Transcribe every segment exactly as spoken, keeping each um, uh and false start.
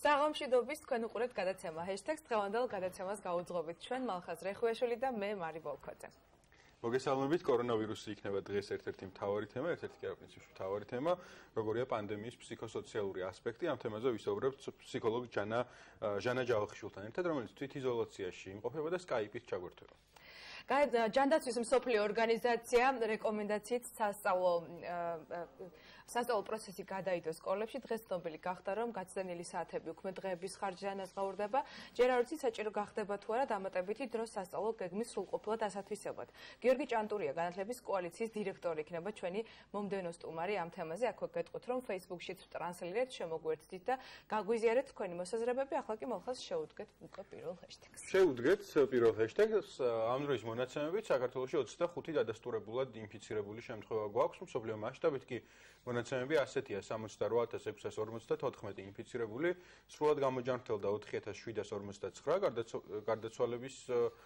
საღამოშიდობის თქვენ უყურებთ გადაცემა ჰეშტეგს დღევანდელ გადაცემას გაუძღობით ჩვენ მალხაზ რეხვიაშვილი და მე მარი ვოლქოძე. მოგესალმებით, კორონავირუსი იქნება დღეს ერთ-ერთი მთავარი თემა, ერთ-ერთი კი არა პრინციპში მთავარი თემა, როგორია პანდემიის ფსიქოსოციალური ასპექტი. ამ თემაზე ვისაუბრებთ ფსიქოლოგ ჯანა ჟანა ჯავახიშვილთან ერთად, რომელიც თვითიზოლაციაში იმყოფება და სკაიპით ჩაგვერთვება. ჯანდაცვის მსოფლიო ორგანიზაცია რეკომენდაციით სასწავლო სასწავლო პროცესი გადაიდო სკოლებში. დღეს ცნობილი გახდა, რომ გაცდენილი საათები უქმე დღეების ხარჯზე ანაზღაურდება. ჯერ არ ვიცი საჭირო გახდება თუ არა დამატებითი დრო სასწავლო გეგმის სრულყოფილად ასათვისებად. გიორგი ჭანტურია, განათლების კოალიციის დირექტორი იქნება ჩვენი მომდევნო სტუმარი ამ თემაზე. აქვე გეტყვით, რომ Facebook-შიც ტრანსლირებთ, შემოგვერთდით და გაგვიზიარეთ თქვენი მოსაზრებები. ახლა კი მოხალს შეუდგეთ უკვე პირველ ჰეშტეგს. შეუდგეთ პირველ ჰეშტეგს. ამ დროის მონაცემებით საქართველოში ოცდახუთი დადასტურებულად ინფიცირებული შემთხვევა გვაქვს. მსოფლიო მასშტაბით კი მონაცემები ასეთია: სამოცდარვა ათას ექვსას ორმოცდათოთხმეტი ინფიცირებული, სრულად გამოჯანმრთელდა ოთხი ათას შვიდას ორმოცდაცხრა, გარდაცვალების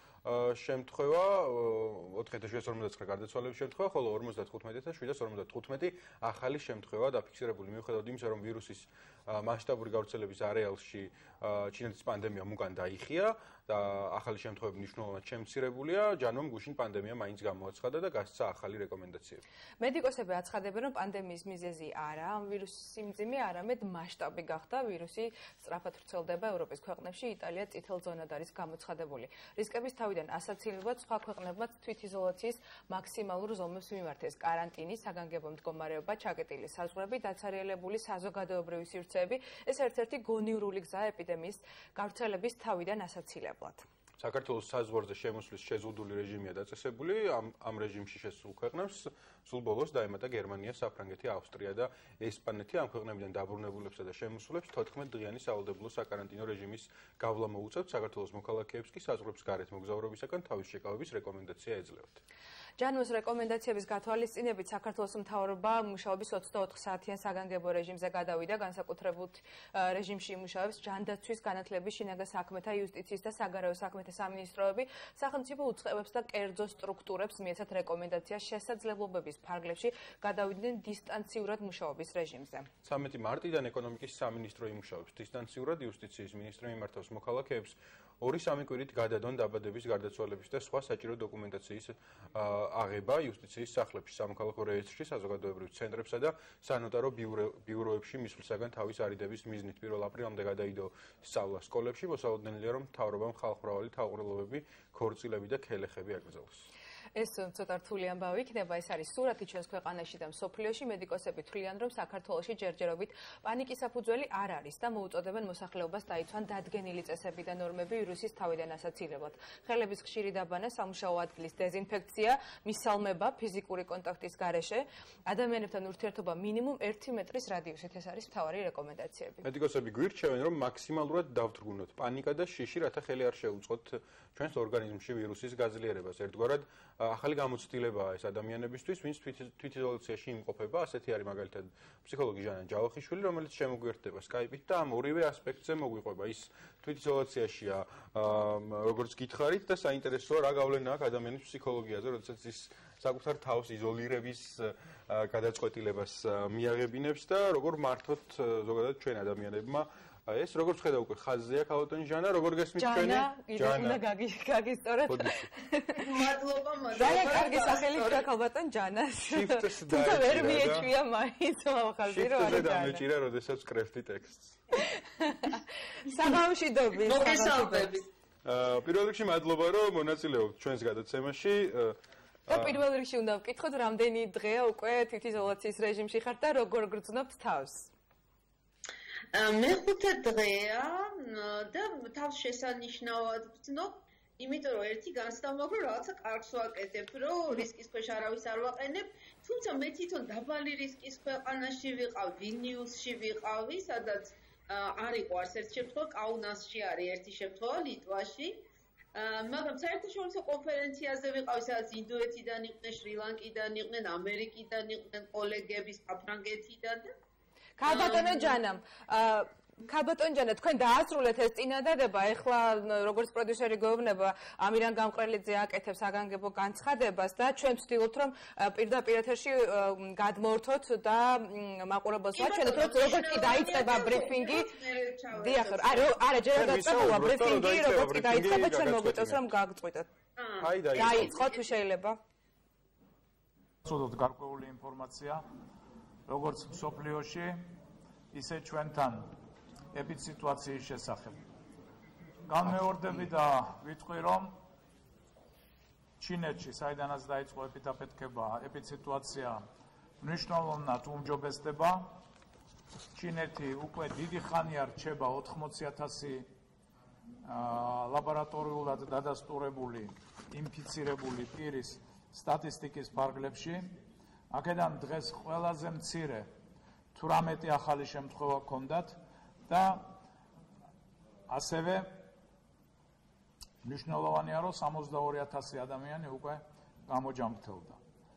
შემთხვევა ოთხი ათას შვიდას ორმოცდაცხრა გარდაცვალების შემთხვევა, ხოლო ორმოცდათხუთმეტი ათას შვიდას ორმოცდათხუთმეტი ახალი შემთხვევა დაფიქსირებული. მიუხედავად იმისა, რომ ვირუსის მასშტაბური გავრცელების არეალში ჩინეთის პანდემია უკან დაიხია და ახალი შემთხვევები მნიშვნელოვნად შემცირებულია, ჯანმრთელობამ გუშინ პანდემია მაინც გამოაცხადა და გასცა ახალი რეკომენდაციები. მედიკოსები აცხადებენ, რომ პანდემიის მიზეზი არა ამ ვირუსის სიმძიმე, არამედ მასშტაბი გახდა. ვირუსი სწრაფად ვრცელდება ევროპის ქვეყნებში, იტალია წითელ ზონად არის გამოცხადებული. რისკების თავიდან ასაცილებლად სხვა ქვეყნებმაც თვითიზოლაციის მაქსიმალურ ზომებს მიმართეს. კარანტინი, საგანგებო მდგომარეობა, ჩაკეტილი საზღვრები, დაცარიელებული საზოგადოებრივი სივრცეები, ეს ერთ-ერთი გონივრული გზაა ეპიდემიის გავრცელების თავიდან ასაცილებლად. საქართველოს საზღვარზე შემოსვლის შეზღუდული რეჟიმია დაწესებული. ამ ამ რეჟიმში შესულ ქვეყნებს სულ ბოლოს დაემატა გერმანია, საფრანგეთი, ავსტრია და ესპანეთი. ამ ქვეყნებიდან დაბრუნებულებსა და შემოსულებს თოთხმეტ დღიანი სავალდებულო საკარანტინო რეჟიმის გავლა მოუწევთ. საქართველოს მოქალაქეებს კი საზღვრებს გარეთ მოგზაურობისაგან თავის შეკავების რეკომენდაცია ეძლევათ. ჯანმოს რეკომენდაციების გათვალისწინებით საქართველოს მთავრობა მუშაობის ოცდაოთხ საათიან საგანგებო რეჟიმზე გადავიდა. განსაკუთრებულ რეჟიმში იმუშავებს ჯანდაცვის, განათლების, შინაგან საქმეთა, იუსტიციის და საგარეო საქმეთა სამინისტროები. სახელმწიფო უწყებებს და კერძო სტრუქტურებს მიეცათ რეკომენდაცია შესაძლებლობების ფარგლებში გადავიდნენ დისტანციურად მუშაობის რეჟიმზე. ცამეტი მარტიდან ეკონომიკის სამინისტრო იმუშავებს დისტანციურად, იუსტიციის მინისტრი მიმართავს მოქალაქეებს ორი სამი კვირით გადადონ დაბადების, გარდაცვალების და სხვა საჭირო დოკუმენტაციის აღება იუსტიციის სახლებში, სამოქალაქო რეესტრში, საზოგადოებრივ ცენტრებსა და სანოტარო ბიუროებში მისვლისაგან თავის არიდების მიზნით. პირველ აპრილამდე გადაიდო სწავლა სკოლებში. მოსალოდნელია, რომ მთავრობამ ხალხმრავალი თავყრილობები, ქორწილები და ქელეხები აკრძალოს. ეს ცოტა რთული ამბავი იქნება. ეს არის სურათი ჩვენს ქვეყანაში და მსოფლიოში. მედიკოსები თვლიან, რომ საქართველოში ჯერჯერობით პანიკის საფუძველი არ არის და მოუწოდებენ მოსახლეობას დაიცვან დადგენილი წესები და ნორმები ვირუსის თავიდან ასაცილებლად. ხელების ხშირი დაბანა, სამუშაო ადგილის დეზინფექცია, მისალმება ფიზიკური კონტაქტის გარეშე, ადამიანებთან ურთიერთობა მინიმუმ ერთი მეტრის რადიუსით. ეს არის მთავარი რეკომენდაციები. მედიკოსები გვირჩევენ, რომ მაქსიმალურად დავთრგუნოთ პანიკა და შიში, რათა ხელი არ შეუწყოთ ჩვენს ორგანიზმში ვირუსის გაძლიერებას. ერთგვარად ახალი გამოცდილებაა ეს ადამიანებისთვის, ვინც თვითიზოლაციაში იმყოფება. ასეთი არის მაგალითად ფსიქოლოგი ჟანა ჯავახიშვილი, რომელიც შემოგვერთდება სკაიპით და ამ ორივე ასპექტზე მოგვიყვება. ის თვითიზოლაციაშია, როგორც გითხარით და საინტერესოა რა გავლენა აქვს ადამიანის ფსიქოლოგიაზე, როდესაც ის საკუთარ თავს იზოლირების გადაწყვეტილებას მიაღებინებს და როგორ მართოთ ზოგადად ჩვენ ადამიანებმა ეს როგორც ხედავ უკვე ხაზზეა ქალბატონი ჟანა, როგორ გესმით ჩვენი ჯანა უნდა გაგისტორეთ. მადლობა, მადლობა. ძალიან კარგი სახელი თქვა ქალბატონ ჯანას. თუმცა ვერ მიეჭვია მაინც ხაზი რომ არის ჯანა. დამეჭირა, როდესაც კრέφტი ტექსტს. საღამოშიდობის. მოგესალმებით. პირველ რიგში მადლობა რომ მონაწილეობთ ჩვენს გადაცემაში. და პირველ რიგში უნდა ვკითხოთ, რამდენი დღეა უკვე თვითიზოლაციის რეჟიმში ხართ და როგორ გრძნობთ თავს? მეხუთე დღეა და თავს შესანიშნავად ვცნობ, იმიტომ რომ ერთი განსხვავება, რომ რაღაცა კარგს ვაკეთებ, რომ რისკის ქვეშ არავის არ ვაყენებ, თუმცა მე თვითონ დაბალი რისკის ქვეყანაში ვიყავ, ვილნიუსში ვიყავი, სადაც არ იყო არც ერთი შემთხვევა, კაუნასში არის ერთი შემთხვევა, ლიტვაში. მაგრამ საერთაშორისო კონფერენციაზე ვიყავი, სადაც ინდოეთიდან იყვნენ, შრი-ლანკიდან იყვნენ, ამერიკიდან იყვნენ კოლეგები, საფრანგეთიდან და ქალბატონო ჯანამ, ქალბატონჯანა, თქვენ დაასრულეთ ეს წინადადება, ეხლა როგორც პროდიუსერი გვეუბნება, ამირან გამყრელიძე აკეთებს აგანგებო განცხადებას და ჩვენ ვცდილობთ, რომ პირდაპირ ეთერში გადმოორთოთ და მაყურებელს ვაჩვენოთ, რომ როგორც კი დაიწყება ბრიფინგი, დიახ, არა, ჯერ არ დაწყებულა ბრიფინგი, როგორც კი დაიწყება, ჩვენ მოგვიწევს, რომ გაგწყვიტოთ. აი, დაიწყო, თუ შეიძლება. სულოდ გარკვეული ინფორმაცია, როგორც მსოფლიოში, ისე ჩვენთან ეპიდსიტუაციის შესახებ. განმეორდები და ვიტყვი, რომ ჩინეთში, საიდანაც დაიწყო ეპიდაფეთქება, ეპიდსიტუაცია მნიშვნელოვნად უმჯობესდება. ჩინეთი უკვე დიდი ხანია რჩება ოთხმოცი ათასი ლაბორატორიულად დადასტურებული ინფიცირებული პირის სტატისტიკის ფარგლებში. აქედან დღეს ყველაზე მცირე თვრამეტი ახალი შემთხვევა ჰქონდათ და ასევე მნიშვნელოვანია, რომ სამოცდაორი ათასი ადამიანი უკვე გამოჯამრთელდა.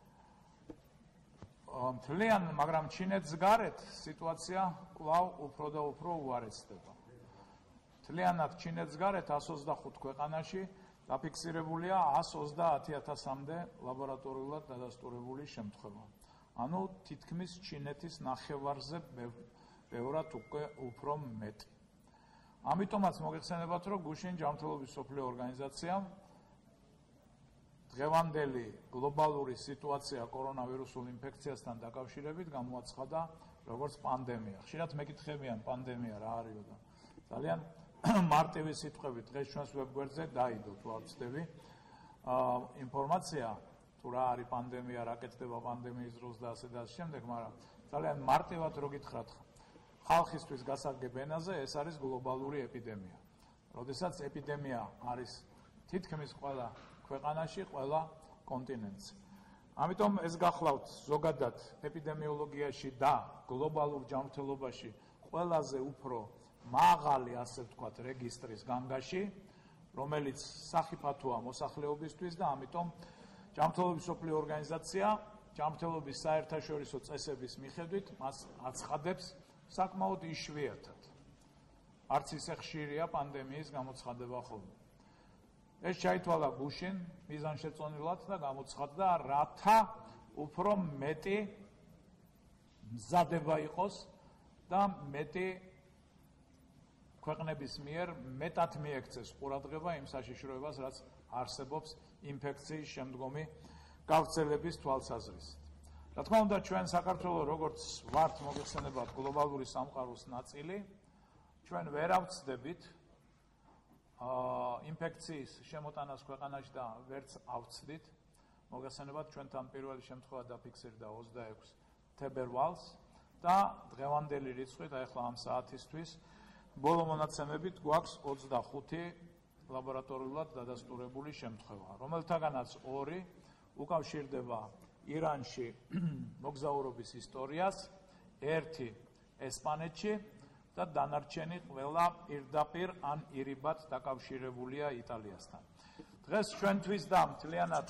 მთლიან, მაგრამ ჩინეთს გარეთ სიტუაცია კვლავ უფრო და უფრო უარესდება. მთლიანად ჩინეთს გარეთ εκατს ოცდახუთ ქვეყანაში დაფიქსირებულია εκατს ოცდაათი ათასამდე ლაბორატორიულად დადასტურებული შემთხვევა. ანუ თითქმის ჩინეთის ნახევარზე ბევრად უკვე უფრო მეტი. ამიტომაც მოგეხსენებათ, რომ გუშინ ჯანმრთელობის მსოფლიო ორგანიზაციამ დღევანდელი გლობალური სიტუაცია კორონავირუსულ ინფექციასთან დაკავშირებით გამოაცხადა როგორც პანდემია. ხშირად მეკითხებიან პანდემია რა არისო და ძალიან მარტივი სიტყვებით დღეს ჩვენს ვებგვერდზე დაიდო თუ არ ვცდები ინფორმაცია თუ რა არის პანდემია, რა კეთდება პანდემიის დროს და ასე და ასე შემდეგ, მაგრამ ძალიან მარტივად რო გითხრათ ხალხისთვის გასაგებ ენაზე, ეს არის გლობალური ეპიდემია. როდესაც ეპიდემია არის თითქმის ყველა ქვეყანაში, ყველა კონტინენტზე. ამიტომ ეს გახლავთ ზოგადად ეპიდემიოლოგიაში და გლობალურ ჯანმრთელობაში ყველაზე უფრო მაღალი, ასე ვთქვათ, რეგისტრის განგაში, რომელიც სახიფათოა მოსახლეობისთვის და ამიტომ ჯანმრთელობის მსოფლიო ორგანიზაცია ჯანმრთელობის საერთაშორისო წესების მიხედვით მას აცხადებს საკმაოდ იშვიათად. არც ისე ხშირია პანდემიის გამოცხადება ხოლმე. ეს ჩაითვალა გუშინ მიზანშეწონილად და გამოცხადდა, რათა უფრო მეტი მზადება იყოს და მეტი ქვეყნების მიერ მეტად მიექცეს ყურადღება იმ საშიშროებას, რაც არსებობს ინფექციის შემდგომი გავრცელების თვალსაზრისით. რა თქმა უნდა, ჩვენ საქართველოს როგორც ვართ მოგეხსენებათ გლობალური სამყაროს ნაწილი, ჩვენ ვერ ავწდებით ინფექციის შემოტანას ქვეყანაში და ვერც ავწდით. მოგეხსენებათ, ჩვენთან პირველი შემთხვევა დაფიქსირდა ოცდაექვსი თებერვალს და დღევანდელი რიცხვით, ახლა ამ საათისთვის ბოლო მონაცემებით გვაქვს ოცდახუთი ლაბორატორიულად დადასტურებული შემთხვევა, რომელთაგანაც ორი უკავშირდება ირანში მოგზაურობის ისტორიას, ერთი ესპანეთში და დანარჩენი ყველა პირდაპირ ან ირიბად დაკავშირებულია იტალიასთან. დღეს ჩვენთვის და მთლიანად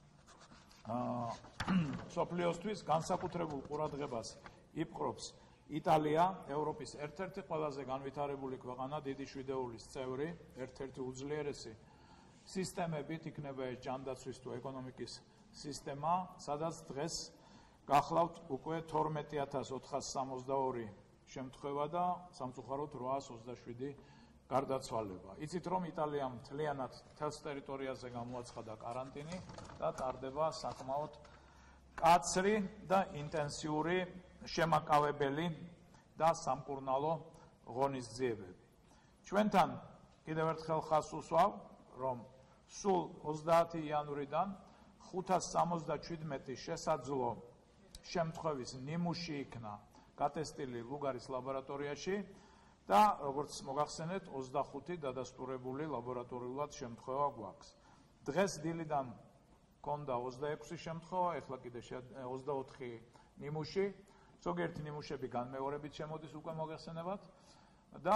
მსოფლიოსთვის განსაკუთრებულ ყურადღებას იპყრობს იტალია, ევროპის ერთ-ერთი ყველაზე განვითარებული ქვეყანა, დიდი შვიდეულის წევრი, ერთ-ერთი უძლიერესი სისტემებით იქნება ეს ჯანდაცვის თუ ეკონომიკის სისტემა, სადაც დღეს გახლავთ უკვე თორმეტი ათას ოთხას სამოცდაორი შემთხვევა და სამწუხაროდ ოთხას ოცდაშვიდი გარდაცვალება. იცით, რომ იტალიამ მთლიანად მთელს ტერიტორიაზე გამოაცხადა კარანტინი და ტარდება საკმაოდ კაცრი და ინტენსიური შემაკავებელი და სამკურნალო ღონისძიებები. ჩვენთან კიდევ ერთხელ ხაზს უსვავ, რომ სულ ოცდაათი იანვრიდან ხუთას სამოცდაჩვიდმეტი შესაძლო შემთხვევის ნიმუში იქნა გატესტილი ლუგარის ლაბორატორიაში და როგორც მოგახსენეთ, ოცდახუთი დადასტურებული ლაბორატორიულად შემთხვევა გვაქვს. დღეს დილიდან ჰქონდა ოცდაექვსი შემთხვევა, ეხლა კიდე ოცდაოთხი ნიმუში, ზოგიერთი ნიმუშები განმეორებით შემოდის უკვე მოგეხსენებათ და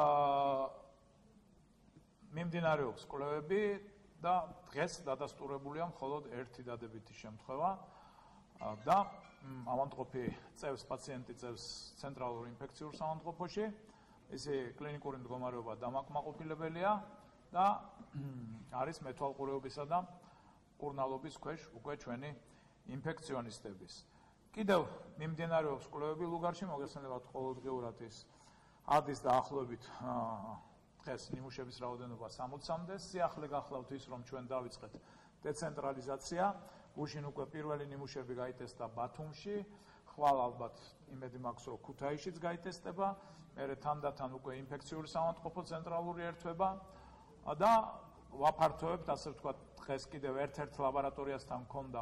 მიმდინარეობს კვლევები და დღეს დადასტურებულია მხოლოდ ერთი დადებითი შემთხვევა და ავადმყოფი წევს პაციენტი წევს ცენტრალურ ინფექციურ საავადმყოფოში ესე კლინიკური მდგომარეობა დამაკმაყოფილებელია და არის მეთვალყურეობისა და მკურნალობის ქვეშ უკვე ჩვენი ინფექციონისტების. კიდევ მიმდინარეობს კვლევები ლუგარში, მოგესალმებით ყოველდღიურად ის ადის დაახლოებით დღეს ნიმუშების რაოდენობა სამოცამდე. სიახლე გახლავთ ის, რომ ჩვენ დავიწყეთ დეცენტრალიზაცია. გუშინ უკვე პირველი ნიმუშები გაიტესტა ბათუმში, ხვალ ალბათ იმედი მაქვს, რომ ქუთაისშიც გაიტესტება, მერე თანდათან უკვე ინფექციური სამავთყოფო ცენტრალური ერთვება და ვაფართოვებთ, ასე ვთქვათ, დღეს კიდევ ერთ-ერთ ლაბორატორიასთან მქონდა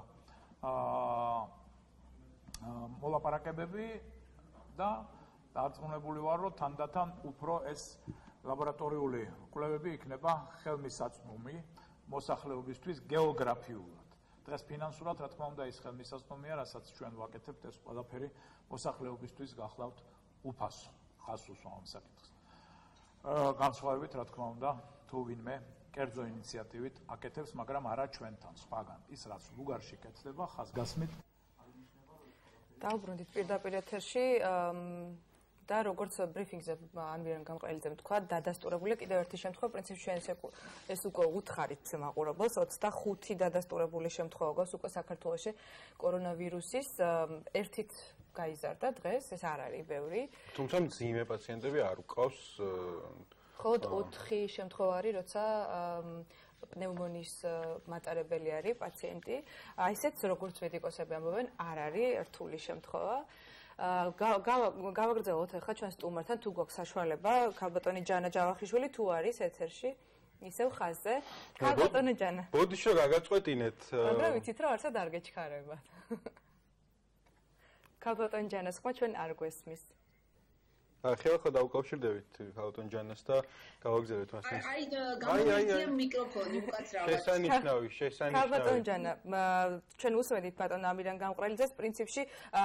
მოლაპარაკებები და დარწმუნებული ვარ, რომ თანდათან უფრო ეს ლაბორატორიული კვლევები იქნება ხელმისაწვდომი მოსახლეობისთვის გეოგრაფიულად. დღეს ფინანსურად, რა თქმა უნდა, ის ხელმისაწვდომია, რასაც ჩვენ ვაკეთებთ, ეს ყველაფერი მოსახლეობისთვის გახლავთ უფასო, ხას უსვამ ამ საკითხს. განსხვავებით, რა თქმა უნდა, თუ ვინმე კერძო ინიციატივით აკეთებს, მაგრამ არა ჩვენთან, სხვაგან. ის რაც ლუგარში კეთდება, ხაზგასმით დავბრუნდით პირდაპირ ეთერში და როგორც ბრიფინგზე ამირან გამყრელიძემ თქვა, დადასტურებულია კიდევ ერთი შემთხვევა, პრინციპში ჩვენ ეს უკვე უთხარით მაყურებელს, ოცდახუთი დადასტურებული შემთხვევა გვაქვს უკვე საქართველოში კორონავირუსის, ერთით გაიზარდა დღეს, ეს არ არის ბევრი. თუმცა მძიმე პაციენტები არ უკავს. მხოლოდ ოთხი შემთხვევა არის, როცა პნევმონიის მატარებელი არის პაციენტი. აი ესეც როგორც მედიკოსები ამბობენ, არ არის რთული შემთხვევა. გავაგრძელოთ ახლა ჩვენ სტუმართან, თუ გვაქვს საშუალება, ქალბატონი ჯანა ჯავახიშვილი თუ არის ეთერში, ისევ ხაზზე. ქალბატონი ჯანა. ბოდიშო გაგაწყვეტინეთ. მაგრამ ვიცით რომ არცად არ გეჩქარებათ. ქალბატონი ჯანას ხმა ჩვენ არ გვესმის. ხელ-ხელ დავუკავშირდებით ქალბატონ ჯანას და გავაგზავნეთ მას. აი, გამომიწია მიკროფონი უკაცრავად. შესანიშნავი, შესანიშნავი. ქალბატონ ჯანა, ჩვენ უსმენთ ბატონ ამირან გამყრელიძეს, პრინციპში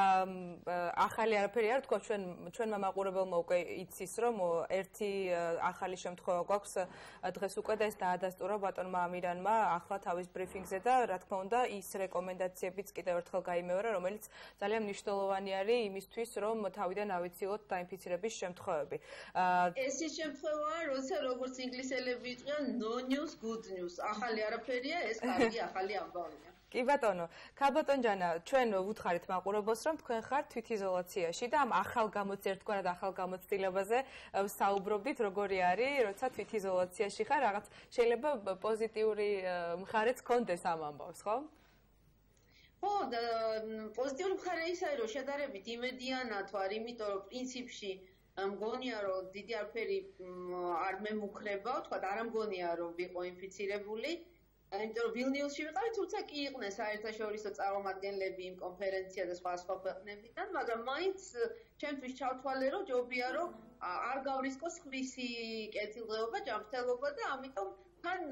ახალი არაფერი არ თქვა, ჩვენ ჩვენმა მაყურებელმა უკვე იცის, რომ ერთი ახალი შემთხვევა გვაქვს დღეს უკვე და ეს დაადასტურა ბატონმა ამირანმა ახლა თავის ბრიფინგზე და რა თქმა უნდა, ის რეკომენდაციებიც კიდევ ერთხელ გაიმეორა, რომელიც ძალიან მნიშვნელოვანი არის იმისთვის, რომ თავიდან ავიციოთ დაინფიცირების შემთხვევები. ეს ის შემთხვევაა, როცა როგორც ინგლისელები იყვიან no news good news. ახალი არაფერია, ეს კარგი ახალი ამბავია. კი ბატონო, ქალბატონ ჯანა, ჩვენ ვუთხარით მაყურებელს, რომ თქვენ ხართ თვითიზოლაციაში და ამ ახალ გამოც ერთგვარად ახალ გამოცდილებაზე საუბრობდით, როგორი არის, როცა თვითიზოლაციაში ხარ, რაღაც შეიძლება პოზიტიური მხარეც გქონდეს ამ ამბავს, ხო? ხო, პოზიტიური მხარე ისაა, რომ შედარებით იმედიანად ვარ, იმიტომ რომ პრინციპში მგონია, რომ დიდი არაფერი არ მემუქრება, თქვა არ მგონია, რომ ვიყო ინფიცირებული. იმიტომ რომ ვილნიუსში ვიყავი, თუმცა კი იყვნენ საერთაშორისო წარმომადგენლები იმ კონფერენცია და სხვა სხვა ქვეყნებიდან, მაგრამ მაინც ჩემთვის ჩავთვალე, რომ ჯობია, რომ არ გავრისკოს ხვისი კეთილდღეობა, ჯანმრთელობა და ამიტომ თან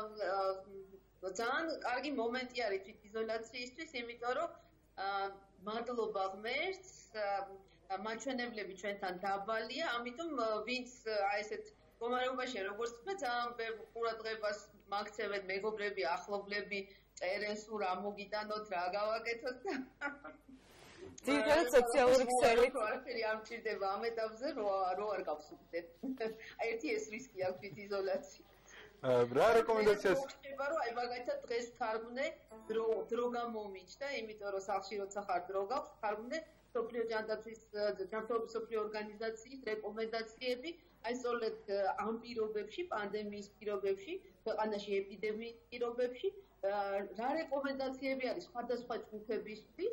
ძალიან კარგი მომენტი არის თვითიზოლაციისთვის, იმიტომ რომ მადლობა ღმერთს, მაჩვენებლები ჩვენთან დაბალია, ამიტომ ვინც აი ესეთ მდგომარეობაში როგორც თქვა, ძალიან ბევრ ყურადღებას მაგცევენ მეგობრები, ახლობლები, წერენ სულ რა მოგიტანოთ, რა გავაკეთოთ და ძირითადად სოციალური ქსელით არაფერი არ მჭირდება ამ ეტაპზე, რო რო არ გავსუქდეთ. ერთი ეს რისკი აქვს თვითიზოლაცია. რა რეკომენდაციას ხდება, რომ აი მაგალითად დღეს ვთარგმნე დრო დრო გამომიჩნდა, იმიტომ რომ სახლში როცა ხარ დრო გაქვს, ვთარგმნე სოფლიო ჯანდაცვის ჯანმრთელობის სოფლიო ორგანიზაციის რეკომენდაციები, აი სწორედ ამ პირობებში, პანდემიის პირობებში, ქვეყანაში ეპიდემიის პირობებში, რა რეკომენდაციები არის სხვადასხვა ჯგუფებისთვის?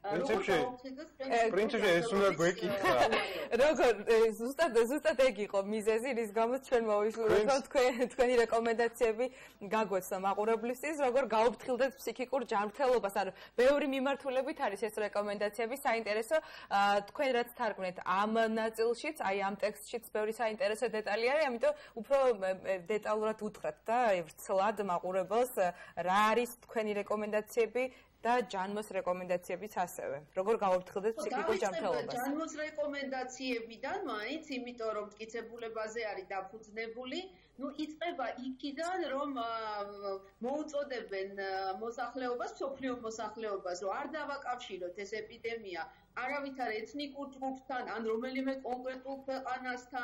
პრინციპში ეს უნდა გვეკითხა. როგორ ზუსტად ზუსტად ეგ იყო მიზეზი, რის გამოც ჩვენ მოვისურვებთ თქვენ თქვენი რეკომენდაციები გაგვეცნო მაყურებლისთვის, როგორ გაუფრთხილდეთ ფსიქიკურ ჯანმრთელობას. ანუ ბევრი მიმართულებით არის ეს რეკომენდაციები, საინტერესო თქვენ რაც თარგმნეთ ამ ნაწილშიც, აი ამ ტექსტშიც ბევრი საინტერესო დეტალი არის, ამიტომ უფრო დეტალურად უთხრათ და ვრცლად მაყურებელს რა არის თქვენი რეკომენდაციები და ჯანმოს რეკომენდაციებიც ასევე. როგორ გავაფრთხილდეთ ფსიქიკურ ჯანმრთელობას? ჯანმოს რეკომენდაციებიდან მაინც, იმიტომ რომ მტკიცებულებაზე არის დაფუძნებული, ну იწყება იქიდან, რომ მოუწოდებენ მოსახლეობას, სოფლიო მოსახლეობას, რომ არ დავაკავშიროთ ეს ეპიდემია არავითარ ეთნიკურ ჯგუფთან, ან რომელიმე კონკრეტულ ქვეყანასთან,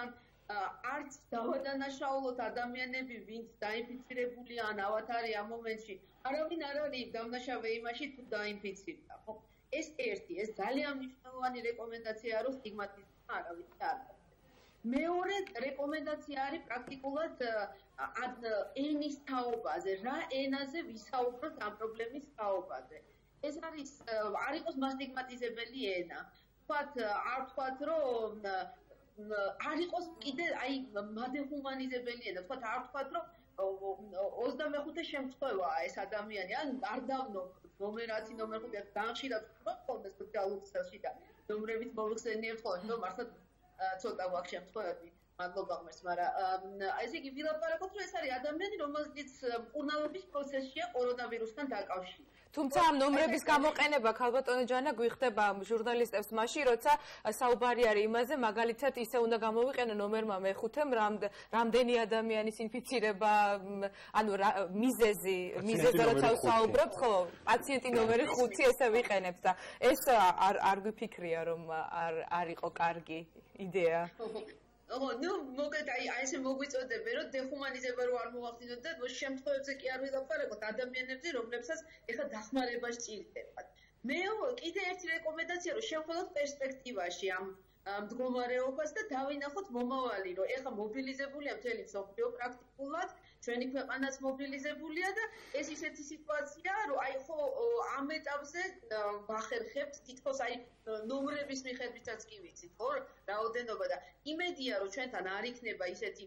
არც დავადანაშაულოთ ადამიანები, ვინც დაინფიცირებულია ან ავათარი ამ მომენტში, არავინ არ არის დამნაშავე იმაში თუ დაინფიცირდა, ხო? ეს ერთი, ეს ძალიან მნიშვნელოვანი რეკომენდაცია რომ სტიგმატიზმი არავინ არ არის. მეორე რეკომენდაცია არის პრაქტიკულად ენის თაობაზე, რა ენაზე ვისაუბროთ ამ პრობლემის თაობაზე. ეს არის არ იყოს მასტიგმატიზებელი ენა. ვთქვათ, არ ვთქვათ, რომ არ იყოს კიდე აი მადეჰუმანიზებელი ენა, ვთქვათ, არ ვთქვათ, რომ ოცდამეხუთე შემთხვევაა ეს ადამიანი, ან არ დავნობ ნომერაცი ნომერ ხუთი განხშირად ვთქვათ სოციალურ ქსელში და ნომრების მოხსენიებთ ხოლმე, რომ მართლა ცოტა გვაქვს შემთხვევები, მადლობა ღმერთს, მაგრამ ესე იგი ვილაპარაკოთ, რომ ეს არის ადამიანი, რომელზეც მკურნალობის პროცესშია კორონავირუსთან დაკავშირებით. თუმცა ამ ნომრების გამოყენება ქალბატონო ჯანა გვიხდება ჟურნალისტებს მაშინ, როცა საუბარი არის იმაზე, მაგალითად ისე უნდა გამოვიყენო ნომერმა მეხუთემ, რამდენი ადამიანის ინფიცირება, ანუ მიზეზი, მიზეზზე როცა ვსაუბრობთ, ხო, პაციენტი ნომერი ხუთი ესე ვიყენებთ და ეს არ არ გვიფიქრია, რომ არ არ იყო კარგი იდეა. ო, ნუ მოგეთ აი ესე მოგვიწოდებენ, რომ დეხუმანიზება რო არ მოვახდინოთ და შემთხვევებზე კი არ ვილაპარაკოთ ადამიანებზე, რომლებსაც ეხლა დახმარება სჭირდებათ. მე კიდე ერთი რეკომენდაცია რომ შევხედოთ პერსპექტივაში ამ მდგომარეობას და დავინახოთ მომავალი, რომ ეხლა მობილიზებულია მთელი მსოფლიო პრაქტიკულად, ჩვენი ქვეყანაც მობილიზებულია და ეს ისეთი სიტუაციაა, რომ აი ხო ამ ეტაპზე ვახერხებთ თითქოს აი ნომრების მიხედვითაც კი ვიცით, ხო, რაოდენობა და იმედია, რომ ჩვენთან არ იქნება ისეთი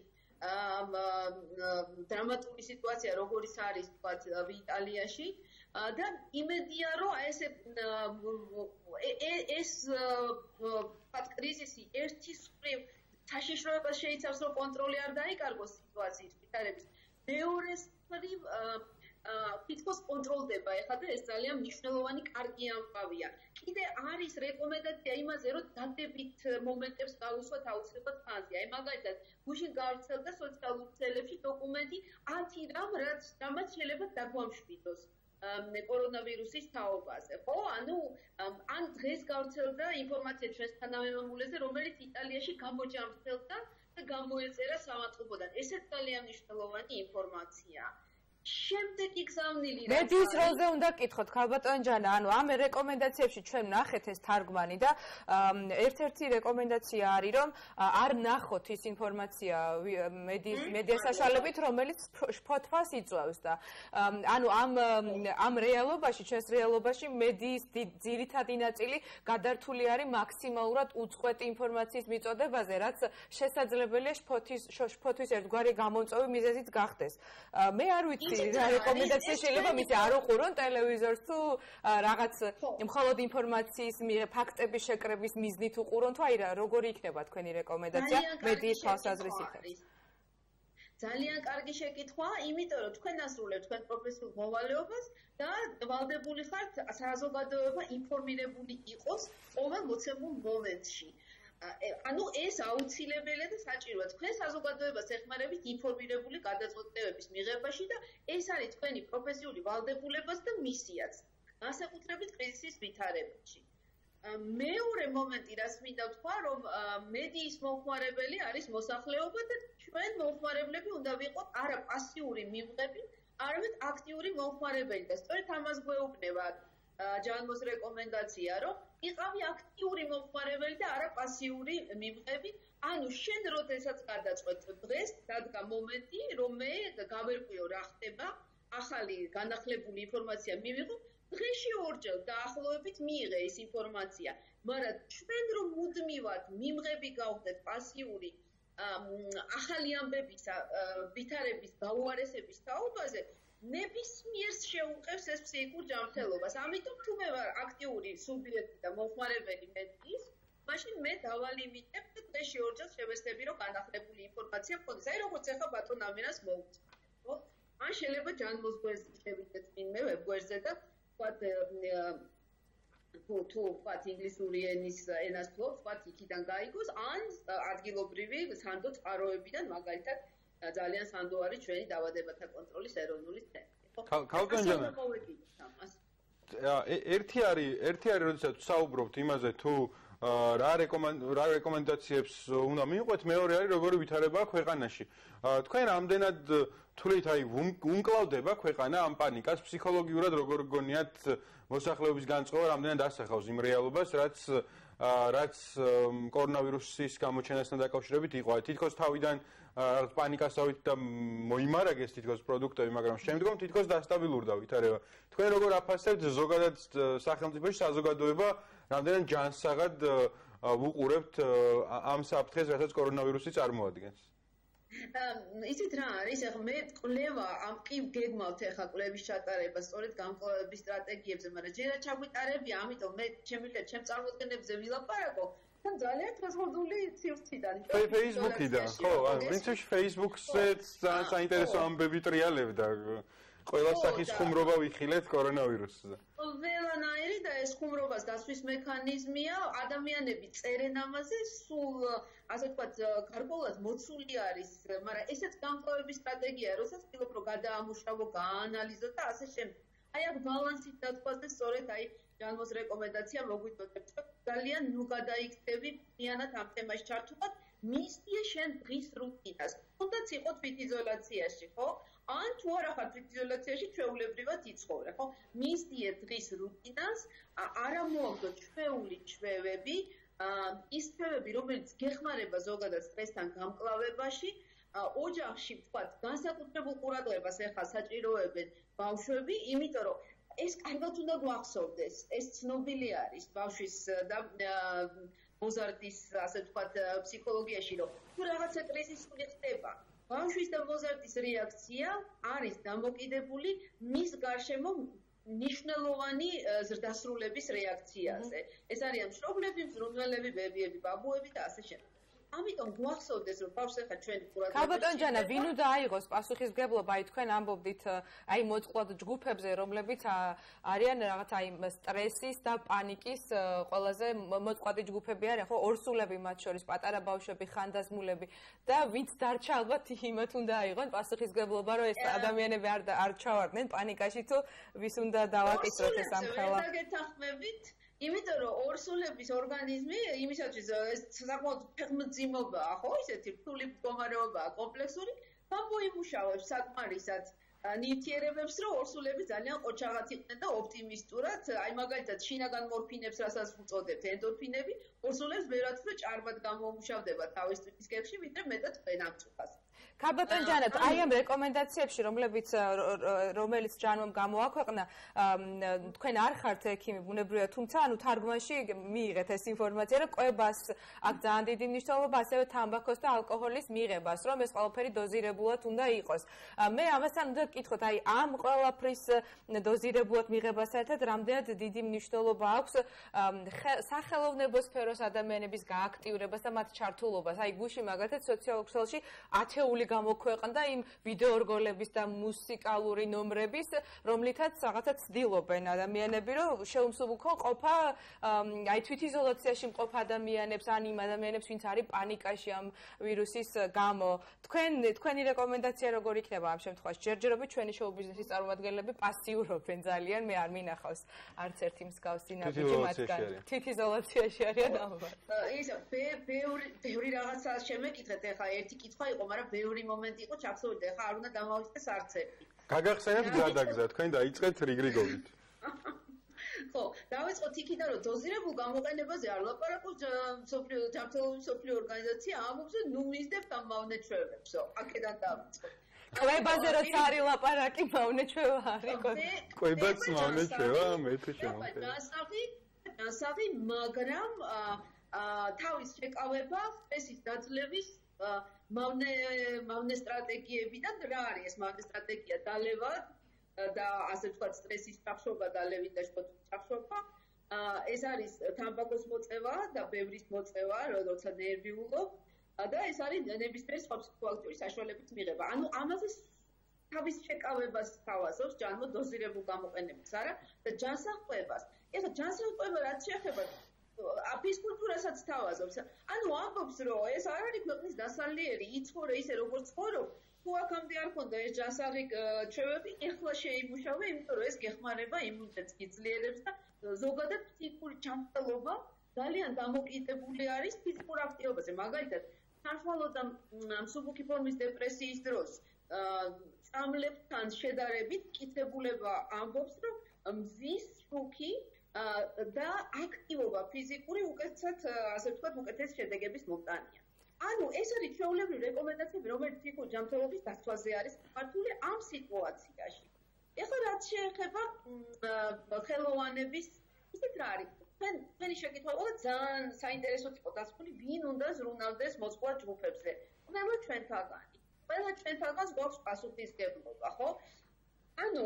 დრამატული სიტუაცია, როგორიც არის თქვათ იტალიაში და იმედია, რომ აი ესე ეს თქვათ კრიზისი ერთის მხრივ საშიშროებას შეიცავს, რომ კონტროლი არ დაიკარგოს სიტუაციის ვითარების. მეორეს მხრივ თითქოს კონტროლდება ეხლა და ეს ძალიან მნიშვნელოვანი კარგი ამბავია. კიდე არის რეკომენდაცია იმაზე, რომ დადებით მომენტებს გავუსვათ აუცილებლად ფანზე. აი მაგალითად, გუშინ გავრცელდა სოციალურ ქსელებში დოკუმენტი ათი რამ, რაც რამაც შეიძლება დაგვამშვიდოს კორონავირუსის თაობაზე. ხო, ანუ ან დღეს გავრცელდა ინფორმაცია ჩვენს თანამემამულეზე, რომელიც იტალიაში გამოჯამრთელდა და გამოეწერა სამართლებოდან. ესეც ძალიან მნიშვნელოვანი ინფორმაციაა. შემდეგი გზავნილი რა. მედიის როლზე უნდა გკითხოთ, ქალბატონო ჯანა, ანუ ამ რეკომენდაციებში ჩვენ ნახეთ ეს თარგმანი და ერთ-ერთი რეკომენდაცია არის, რომ არ ნახოთ ის ინფორმაცია მედიის მედია საშუალებით, რომელიც შფოთვას იწვევს და ანუ ამ ამ რეალობაში, ჩვენს რეალობაში მედიის ძირითადი ნაწილი გადართული არის მაქსიმალურად უწყვეტი ინფორმაციის მიწოდებაზე, რაც შესაძლებელია შფოთვის შფოთვის ერთგვარი გამომწვევი მიზეზიც გახდეს. მე არ ვიცი რა რეკომენდაცია შეიძლება მისცე არ უყურონ ტელევიზორს თუ რაღაც მხოლოდ ინფორმაციის ფაქტების შეკრების მიზნით უყურონ თუ აი რა როგორი იქნება თქვენი რეკომენდაცია მედიის თვალსაზრისით. ძალიან კარგი შეკითხვაა, იმიტომ რომ თქვენ ასრულებთ თქვენ პროფესიულ მოვალეობას და ვალდებული ხართ საზოგადოება ინფორმირებული იყოს ყოველ მოცემულ მომენტში. ანუ ეს აუცილებელია და საჭიროა თქვენ საზოგადოებას ეხმარებით ინფორმირებული გადაწყვეტილებების მიღებაში და ეს არის თქვენი პროფესიული ვალდებულებაც და მისიაც განსაკუთრებით კრიზისის ვითარებაში. მეორე მომენტი, რაც მინდა ვთქვა, რომ მედიის მომხმარებელი არის მოსახლეობა და ჩვენ მომხმარებლები უნდა ვიყოთ არა პასიური მიღები, არამედ აქტიური მომხმარებელი და სწორედ ამას გვეუბნება ჯანმოს რეკომენდაცია, რომ იყავი აქტიური მომხმარებელი და არა პასიური მიღები. ანუ შენ როდესაც გადაწყვეტ დღეს დადგა მომენტი, რომ მე გავერკვიო რა ხდება, ახალი განახლებული ინფორმაცია მივიღო, დღეში ორჯერ დაახლოებით მიიღე ეს ინფორმაცია, მაგრამ ჩვენ რომ მუდმივად მიმღები გავხდეთ პასიური ახალი ამბების ვითარების გაუარესების თაობაზე, ნებისმიერს შეუყევს ეს ფსიქიკურ ჯანმრთელობას. ამიტომ თუ მე ვარ აქტიური სუბიექტი და მომხმარებელი მედიის, მაშინ მე დავალიმიტებ და დღეში ორჯერ შევეცდები, რომ განახლებული ინფორმაცია მქონდეს. აი როგორც ახლა ბატონ ამირას მოვუწევ. ხო? ან შეიძლება ჯანმოს გვერდზე შევიდეთ წინმე ვებგვერდზე და ვთქვათ თუ თუ ვთქვათ ინგლისური ენის ენას ფლობს, ვთქვათ იქიდან გაიგოს, ან ადგილობრივი სანდო წყაროებიდან მაგალითად ძალიან სანდო არის ჩვენი დაავადებათა კონტროლის ეროვნული ცენტრი. ქალბატონო ჯანა. ერთი არის, ერთი არის, როდესაც საუბრობთ იმაზე თუ რა რა რეკომენდაციებს უნდა მიიღოთ, მეორე არის როგორი ვითარებაა ქვეყანაში. თქვენ რამდენად თვლით, აი უმკლავდება ქვეყანა ამ პანიკას, ფსიქოლოგიურად როგორ გგონიათ მოსახლეობის განწყობა რამდენად ასახავს იმ რეალობას, რაც რაც კორონავირუსის გამოჩენასთან დაკავშირებით იყო. თითქოს თავიდან პანიკასავით და მოიმარაგეს თითქოს პროდუქტები, მაგრამ შემდგომ თითქოს დასტაბილურდა ვითარება. თქვენ როგორ აფასებთ ზოგადად სახელმწიფოში საზოგადოება რამდენად ჯანსაღად ვუყურებთ ამ საფრთხეს, რასაც კორონავირუსი წარმოადგენს? ისეთ რა არის, ახლა მე კვლევა ამ კი გეგმავთ ახლა კვლევის ჩატარება სწორედ გამკლავების სტრატეგიებზე, მაგრამ ჯერა ჩაგვიტარებია, ამიტომ მე შემიძლია ჩემ წარმოდგენებზე ვილაპარაკო. თან ძალიან ხაზღუდული ცივთიდან. Facebook-იდან, ხო, პრინციპში Facebook-ზე ძალიან საინტერესო ამბები ტრიალებდა. ყველა სახის ხუმრობა ვიხილეთ კორონავირუსზე. ყველანაირი და ეს ხუმრობას დასვის მექანიზმია, ადამიანები წერენ ამაზე, სულ ასე ვთქვათ, გარკვეულად მოცული არის, მაგრამ ესეც გამკლავების სტრატეგია, როდესაც ვთქვათ, რომ გადაამუშავო, გააანალიზო და ასე შემდეგ. აი აქ ბალანსით დათქვას და სწორედ აი ჯანმოს რეკომენდაცია მოგვიწოდებს, ძალიან ნუ გადაიქცევი მიანად ამ თემაში ჩართულად, მისდიე შენ დღის რუტინას. თუნდაც იყო თვითიზოლაციაში, ხო? ან თუ არა ხარ თვითიზოლაციაში, ჩვეულებრივად იცხოვრე, ხო? მისდიე დღის რუტინას, არა მოაგდო ჩვეული ჩვევები, ის ჩვევები, რომელიც გეხმარება ზოგადად სტრესთან გამკლავებაში, ოჯახში ვთქვათ, განსაკუთრებულ ყურადღებას ეხლა საჭიროებენ ბავშვები, იმიტომ რომ ეს კარგად უნდა გვახსოვდეს, ეს ცნობილი არის ბავშვის და მოზარდის, ასე ვთქვათ, ფსიქოლოგიაში, რომ თუ რაღაცა კრიზისი ხდება, ბავშვის და მოზარდის რეაქცია არის დამოკიდებული მის გარშემო ნიშნულოვანი ზრდასრულების რეაქციაზე. ეს არიან მშობლები, მზრუნველები, ბებიები, ბაბუები და ასე შემდეგ. ამიტომ გვახსოვდეს, რომ ბავშვს ახლა ჩვენ ყურადღება. ქალბატონ ჯანა, ვინ უნდა აიღოს პასუხისმგებლობა, აი თქვენ ამბობდით აი მოწყვლად ჯგუფებზე, რომლებიც არიან რაღაც აი სტრესის და პანიკის ყველაზე მოწყვლადი ჯგუფები არიან, ხო, ორსულები მათ შორის, პატარა ბავშვები, ხანდაზმულები და ვინც დარჩა ალბათ იმათ უნდა აიღონ პასუხისმგებლობა, რომ ეს ადამიანები არ არ ჩავარდნენ პანიკაში თუ ვის უნდა დავაკისროთ ეს ამხელა. ორსულებს გეთანხმებით იმიტომ რომ ორსულების ორგანიზმი იმისათვის ეს საკმაოდ ფეხმძიმობაა, ხო, ისეთი რთული მდგომარეობაა, კომპლექსური, გამოიმუშავებს საკმარისად ნივთიერებებს, რომ ორსულები ძალიან ყოჩაღად იყვნენ და ოპტიმისტურად, აი მაგალითად შინაგან მორფინებს, რასაც უწოდებთ, ენდორფინები, ორსულებს ბევრად უფრო ჭარბად გამოიმუშავდება თავის თვითის კებში, ვიდრე მეტად თქვენ ამ წუთას. ქალბატონ ჯანა, აი ამ რეკომენდაციებში, რომლებიც რომელიც ჯანმომ გამოაქვეყნა, თქვენ არ ხართ ექიმი, ბუნებრივია, თუმცა ანუ თარგმანში მიიღეთ ეს ინფორმაცია, რომ კვებას აქ ძალიან დიდი მნიშვნელობა, ასევე თამბაქოს და ალკოჰოლის მიღებას, რომ ეს ყველაფერი დოზირებულად უნდა იყოს. მე ამასთან უნდა გკითხოთ, აი ამ ყველაფრის დოზირებულად მიღებასთან ერთად რამდენად დიდი მნიშვნელობა აქვს სახელოვნებო სფეროს ადამიანების გააქტიურებას და მათ ჩართულობას. აი გუში მაგალითად სოციალურ ქსელში ათეული გამოქვეყნდა იმ ვიდეო რგოლების და მუსიკალური ნომრების, რომლითაც რაღაცა ცდილობენ ადამიანები, რომ შეუმსუბუქო ყოფა აი თვითიზოლაციაში მყოფ ადამიანებს, ან იმ ადამიანებს, ვინც არის პანიკაში ამ ვირუსის გამო. თქვენ თქვენი რეკომენდაცია როგორ იქნება ამ შემთხვევაში? ჯერჯერობით ჩვენი შოუ ბიზნესის წარმომადგენლები პასიურობენ ძალიან, მე არ მინახავს არც ერთი მსგავსი ნაბიჯი მათგან. თვითიზოლაციაში არიან ალბათ. ისა ბევრი ბევრი რაღაცა შემეკითხეთ, ეხლა ერთი კითხვა იყო, მაგრამ ბევრი მომენტი იყო ჩახსოვდი, ეხლა არ უნდა დამავიწყდეს არც ერთი. გაგახსენებთ გადაგზა, თქვენ დაიწყეთ რიგრიგობით. ხო, დავიწყოთ იქიდან, რომ დოზირებულ გამოყენებაზე არ ლაპარაკობს მსოფლიო ჯანმრთელობის მსოფლიო ორგანიზაცია, ამბობს, რომ ნუ მისდევთ ამ მავნეჩვევებსო, აქედან დავიწყოთ. კვებაზე როცა არის ლაპარაკი, მავნეჩვევა არის. კვებაც მავნეჩვევა, მე თუ შემოვიდეს. დასაღი, დასაღი, მაგრამ თავის შეკავება, სტრესის დაძლევის მავნე მავნე სტრატეგიებიდან რა არის ეს მავნე სტრატეგია დალევა და ასე ვთქვათ სტრესის ჩახშობა დალევით და ჩახშობა ეს არის თამბაქოს მოწევა და ბევრის მოწევა, როცა ნერვიულობ და ეს არის ნებისმიერი სხვა ფსიქოაქტიური საშუალებით მიღება. ანუ ამაზე თავის შეკავებას თავაზობს ჯანმო დოზირებულ გამოყენებას, არა და ჯანსაღყვებას. ეხლა ჯანსაღყვება რაც შეეხება აფისკულტურასაც თავაზობს. ანუ ამბობს, რომ ეს არ არის ქვეყნის დასალიერი, იცხოვრე ისე როგორც ცხოვრობ, თუ აქამდე არ ქონდა ეს ჯანსაღი ჩვევები, ეხლა შეიმუშავე, იმიტომ რომ ეს გეხმარება იმუნიტეტს, გიძლიერებს და ზოგადად ფსიქიკური ჩამწელობა ძალიან დამოკიდებული არის ფიზიკურ აქტივობაზე. მაგალითად, საშუალო მსუბუქი ფორმის დეპრესიის დროს წამლებთან შედარებით მკითხებულება ამბობს, რომ მზის შუქი და აქტივობა ფიზიკური უკეთესად, ასე ვთქვათ, უკეთეს შედეგების მომტანია. ანუ ეს არის ჩვეულებრივი რეკომენდაციები, რომელიც ფიზიკურ ჯანმრთელობის დაცვაზე არის მართული ამ სიტუაციაში. ეხლა რაც შეეხება ხელოვანების, ისეთ რა არის? თქვენი შეკითხვა იყო ძალიან საინტერესო იყო დასკვნილი, ვინ უნდა ზრუნავდეს მოწყვა ჯგუფებზე. ყველა ჩვენთაგანი. ყველა ჩვენთაგანს გვაქვს პასუხისმგებლობა, ხო? ანუ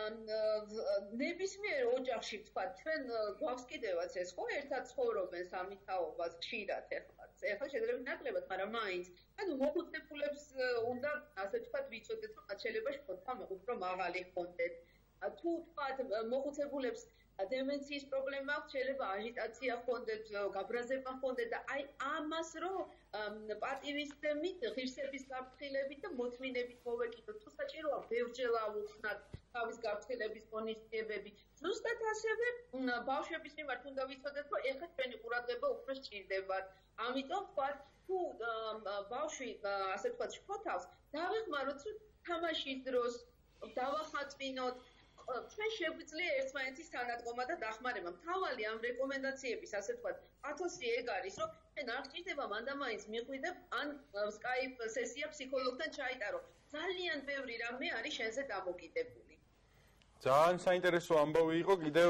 ნებისმიერ ოჯახში თქვა, ჩვენ გვაქვს კიდევაც ეს ხო, ერთად ცხოვრობენ სამითაობას ხშირად ეხლა. ეხლა შედარებით ნაკლებად, მაგრამ მაინც. ანუ მოხუცებულებს უნდა, ასე ვთქვათ, ვიცოდეთ, რომ მათ შეიძლება შფოთვა უფრო მაღალი ჰქონდეთ. თუ თქვათ მოხუცებულებს დემენციის პრობლემა აქვს, შეიძლება აჟიტაცია ჰქონდეთ, გაბრაზება ჰქონდეთ და აი ამას რომ პატივისცემით, ღირსების გაფრთხილებით და მოთმინებით მოვეკიდოთ. თუ საჭიროა ბევრჯერ ავუხსნათ თავის გაფრთხილების ღონისძიებები. ზუსტად ასევე ბავშვების მიმართ უნდა ვიცოდეთ, რომ ეხლა ჩვენი ყურადღება უფრო სჭირდებათ. ამიტომ ვთქვათ, თუ ბავშვი, ასე ვთქვათ, შფოთავს, დავეხმაროთ, რომ თამაშის დროს დავახატვინოთ. ჩვენ შეგვიძლია ერთმანეთის თანადგომა და დახმარება. მთავარი ამ რეკომენდაციების, ასე ვთქვათ, პათოსი ეგ არის, რომ ჩვენ არ გჭირდება მანდამაინც მიხვიდებ ან Skype სესია ფსიქოლოგთან ჩაიტარო. ძალიან ბევრი რამე არის შენზე დამოკიდებული. ძალიან საინტერესო ამბავი იყო კიდევ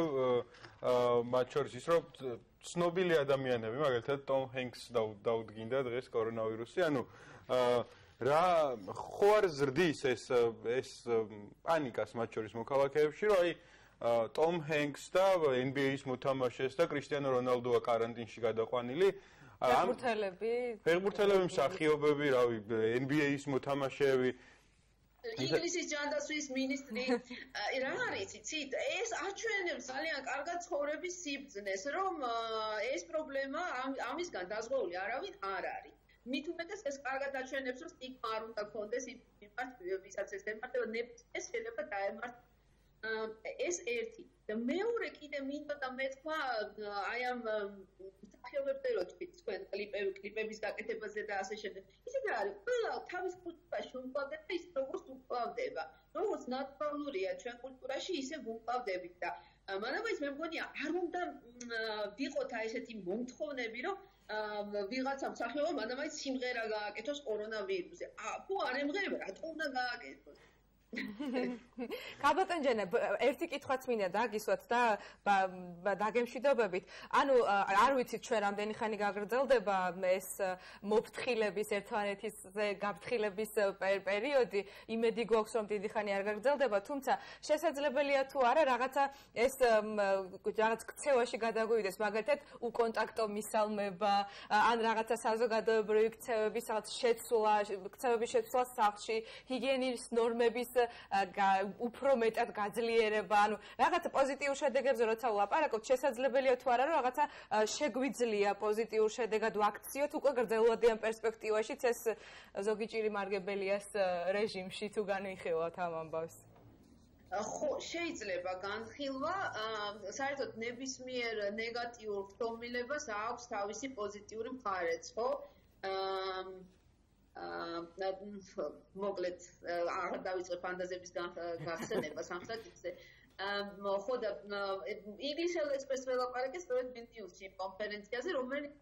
მათ შორის ის, რომ ცნობილი ადამიანები, მაგალითად Tom Hanks დაუდგინდა დღეს კორონავირუსი, ანუ რა ხო არ ზრდის ეს ეს პანიკას მათ შორის მოქალაქეებში, რომ აი Tom Hanks და N B A-ის მოთამაშეს და კრისტიანო რონალდოა კარანტინში გადაყვანილი. ფეხბურთელები, ფეხბურთელები, მსახიობები, რავი, N B A-ის მოთამაშეები. ინგლისის ჯანდაცვის მინისტრი რა არის იცით? ეს აჩვენებს ძალიან კარგად ცხოვრების სიბრძნეს, რომ ეს პრობლემა ამისგან დაზღვეული არავინ არ არის. მით უმეტეს ეს კარგად აჩვენებს, რომ სტიგმა არ უნდა გქონდეს იმას, ვისაც ეს ემართება, ეს შეიძლება დაემართ. ეს ერთი. და მეორე კიდე მინდოდა მეთქვა აი ამ მსახიობებზე რო თქვით თქვენ კლიპების გაკეთებაზე და ასე შემდეგ. ისეთ არის, ყველა თავის კულტურაში უმკლავდება ის როგორც უმკლავდება. როგორც ნატურალურია ჩვენ კულტურაში, ისე ვუმკლავდებით და მანამდე მე მგონია არ უნდა ვიყოთ აი ესეთი მომთხოვნები, რომ ვიღაცა მსახიობმა მანდამაინც სიმღერა გააკეთოს კორონავირუსზე. ხო არ ემღერება, რატო უნდა გააკეთოს? გაბატონჯენე, ერთი კითხვაც მინდა დაგისვათ და დაგემშვიდობებით. ანუ არ ვიცით ჩვენ რამდენი ხანი გაგრძელდება ეს მოფრთხილების ერთმანეთისზე გაფრთხილების პერიოდი. იმედი გვაქვს, რომ დიდი ხანი არ გაგრძელდება, თუმცა შესაძლებელია თუ არა რაღაცა ეს რაღაც ქცევაში გადაგვივიდეს, მაგალითად უკონტაქტო მისალმება, ან რაღაცა საზოგადოებრივი ქცევების რაღაც შეცვლა, ქცევების შეცვლა სახლში, ჰიგიენის ნორმების უფრო მეტად გაძლიერება, ანუ რაღაცა პოზიტიურ შედეგებზე როცა ვლაპარაკობთ, შესაძლებელია თუ არა, რომ რაღაცა შეგვიძლია პოზიტიურ შედეგად ვაქციოთ უკვე გრძელვადიან პერსპექტივაშიც ეს ზოგი ჭირი მარგებელიას რეჟიმში თუ განვიხილავთ ამ ამბავს. ხო, შეიძლება განხილვა, საერთოდ ნებისმიერ ნეგატიურ ხდომილებას აქვს თავისი პოზიტიური მხარეც, ხო? მოკლედ არ დავიწყე ფანტაზიების გახსენება სამხრეთზე. ხო და ინგლისელ ექსპრესს ველაპარაკე სწორედ ვილნიუსში კონფერენციაზე, რომელიც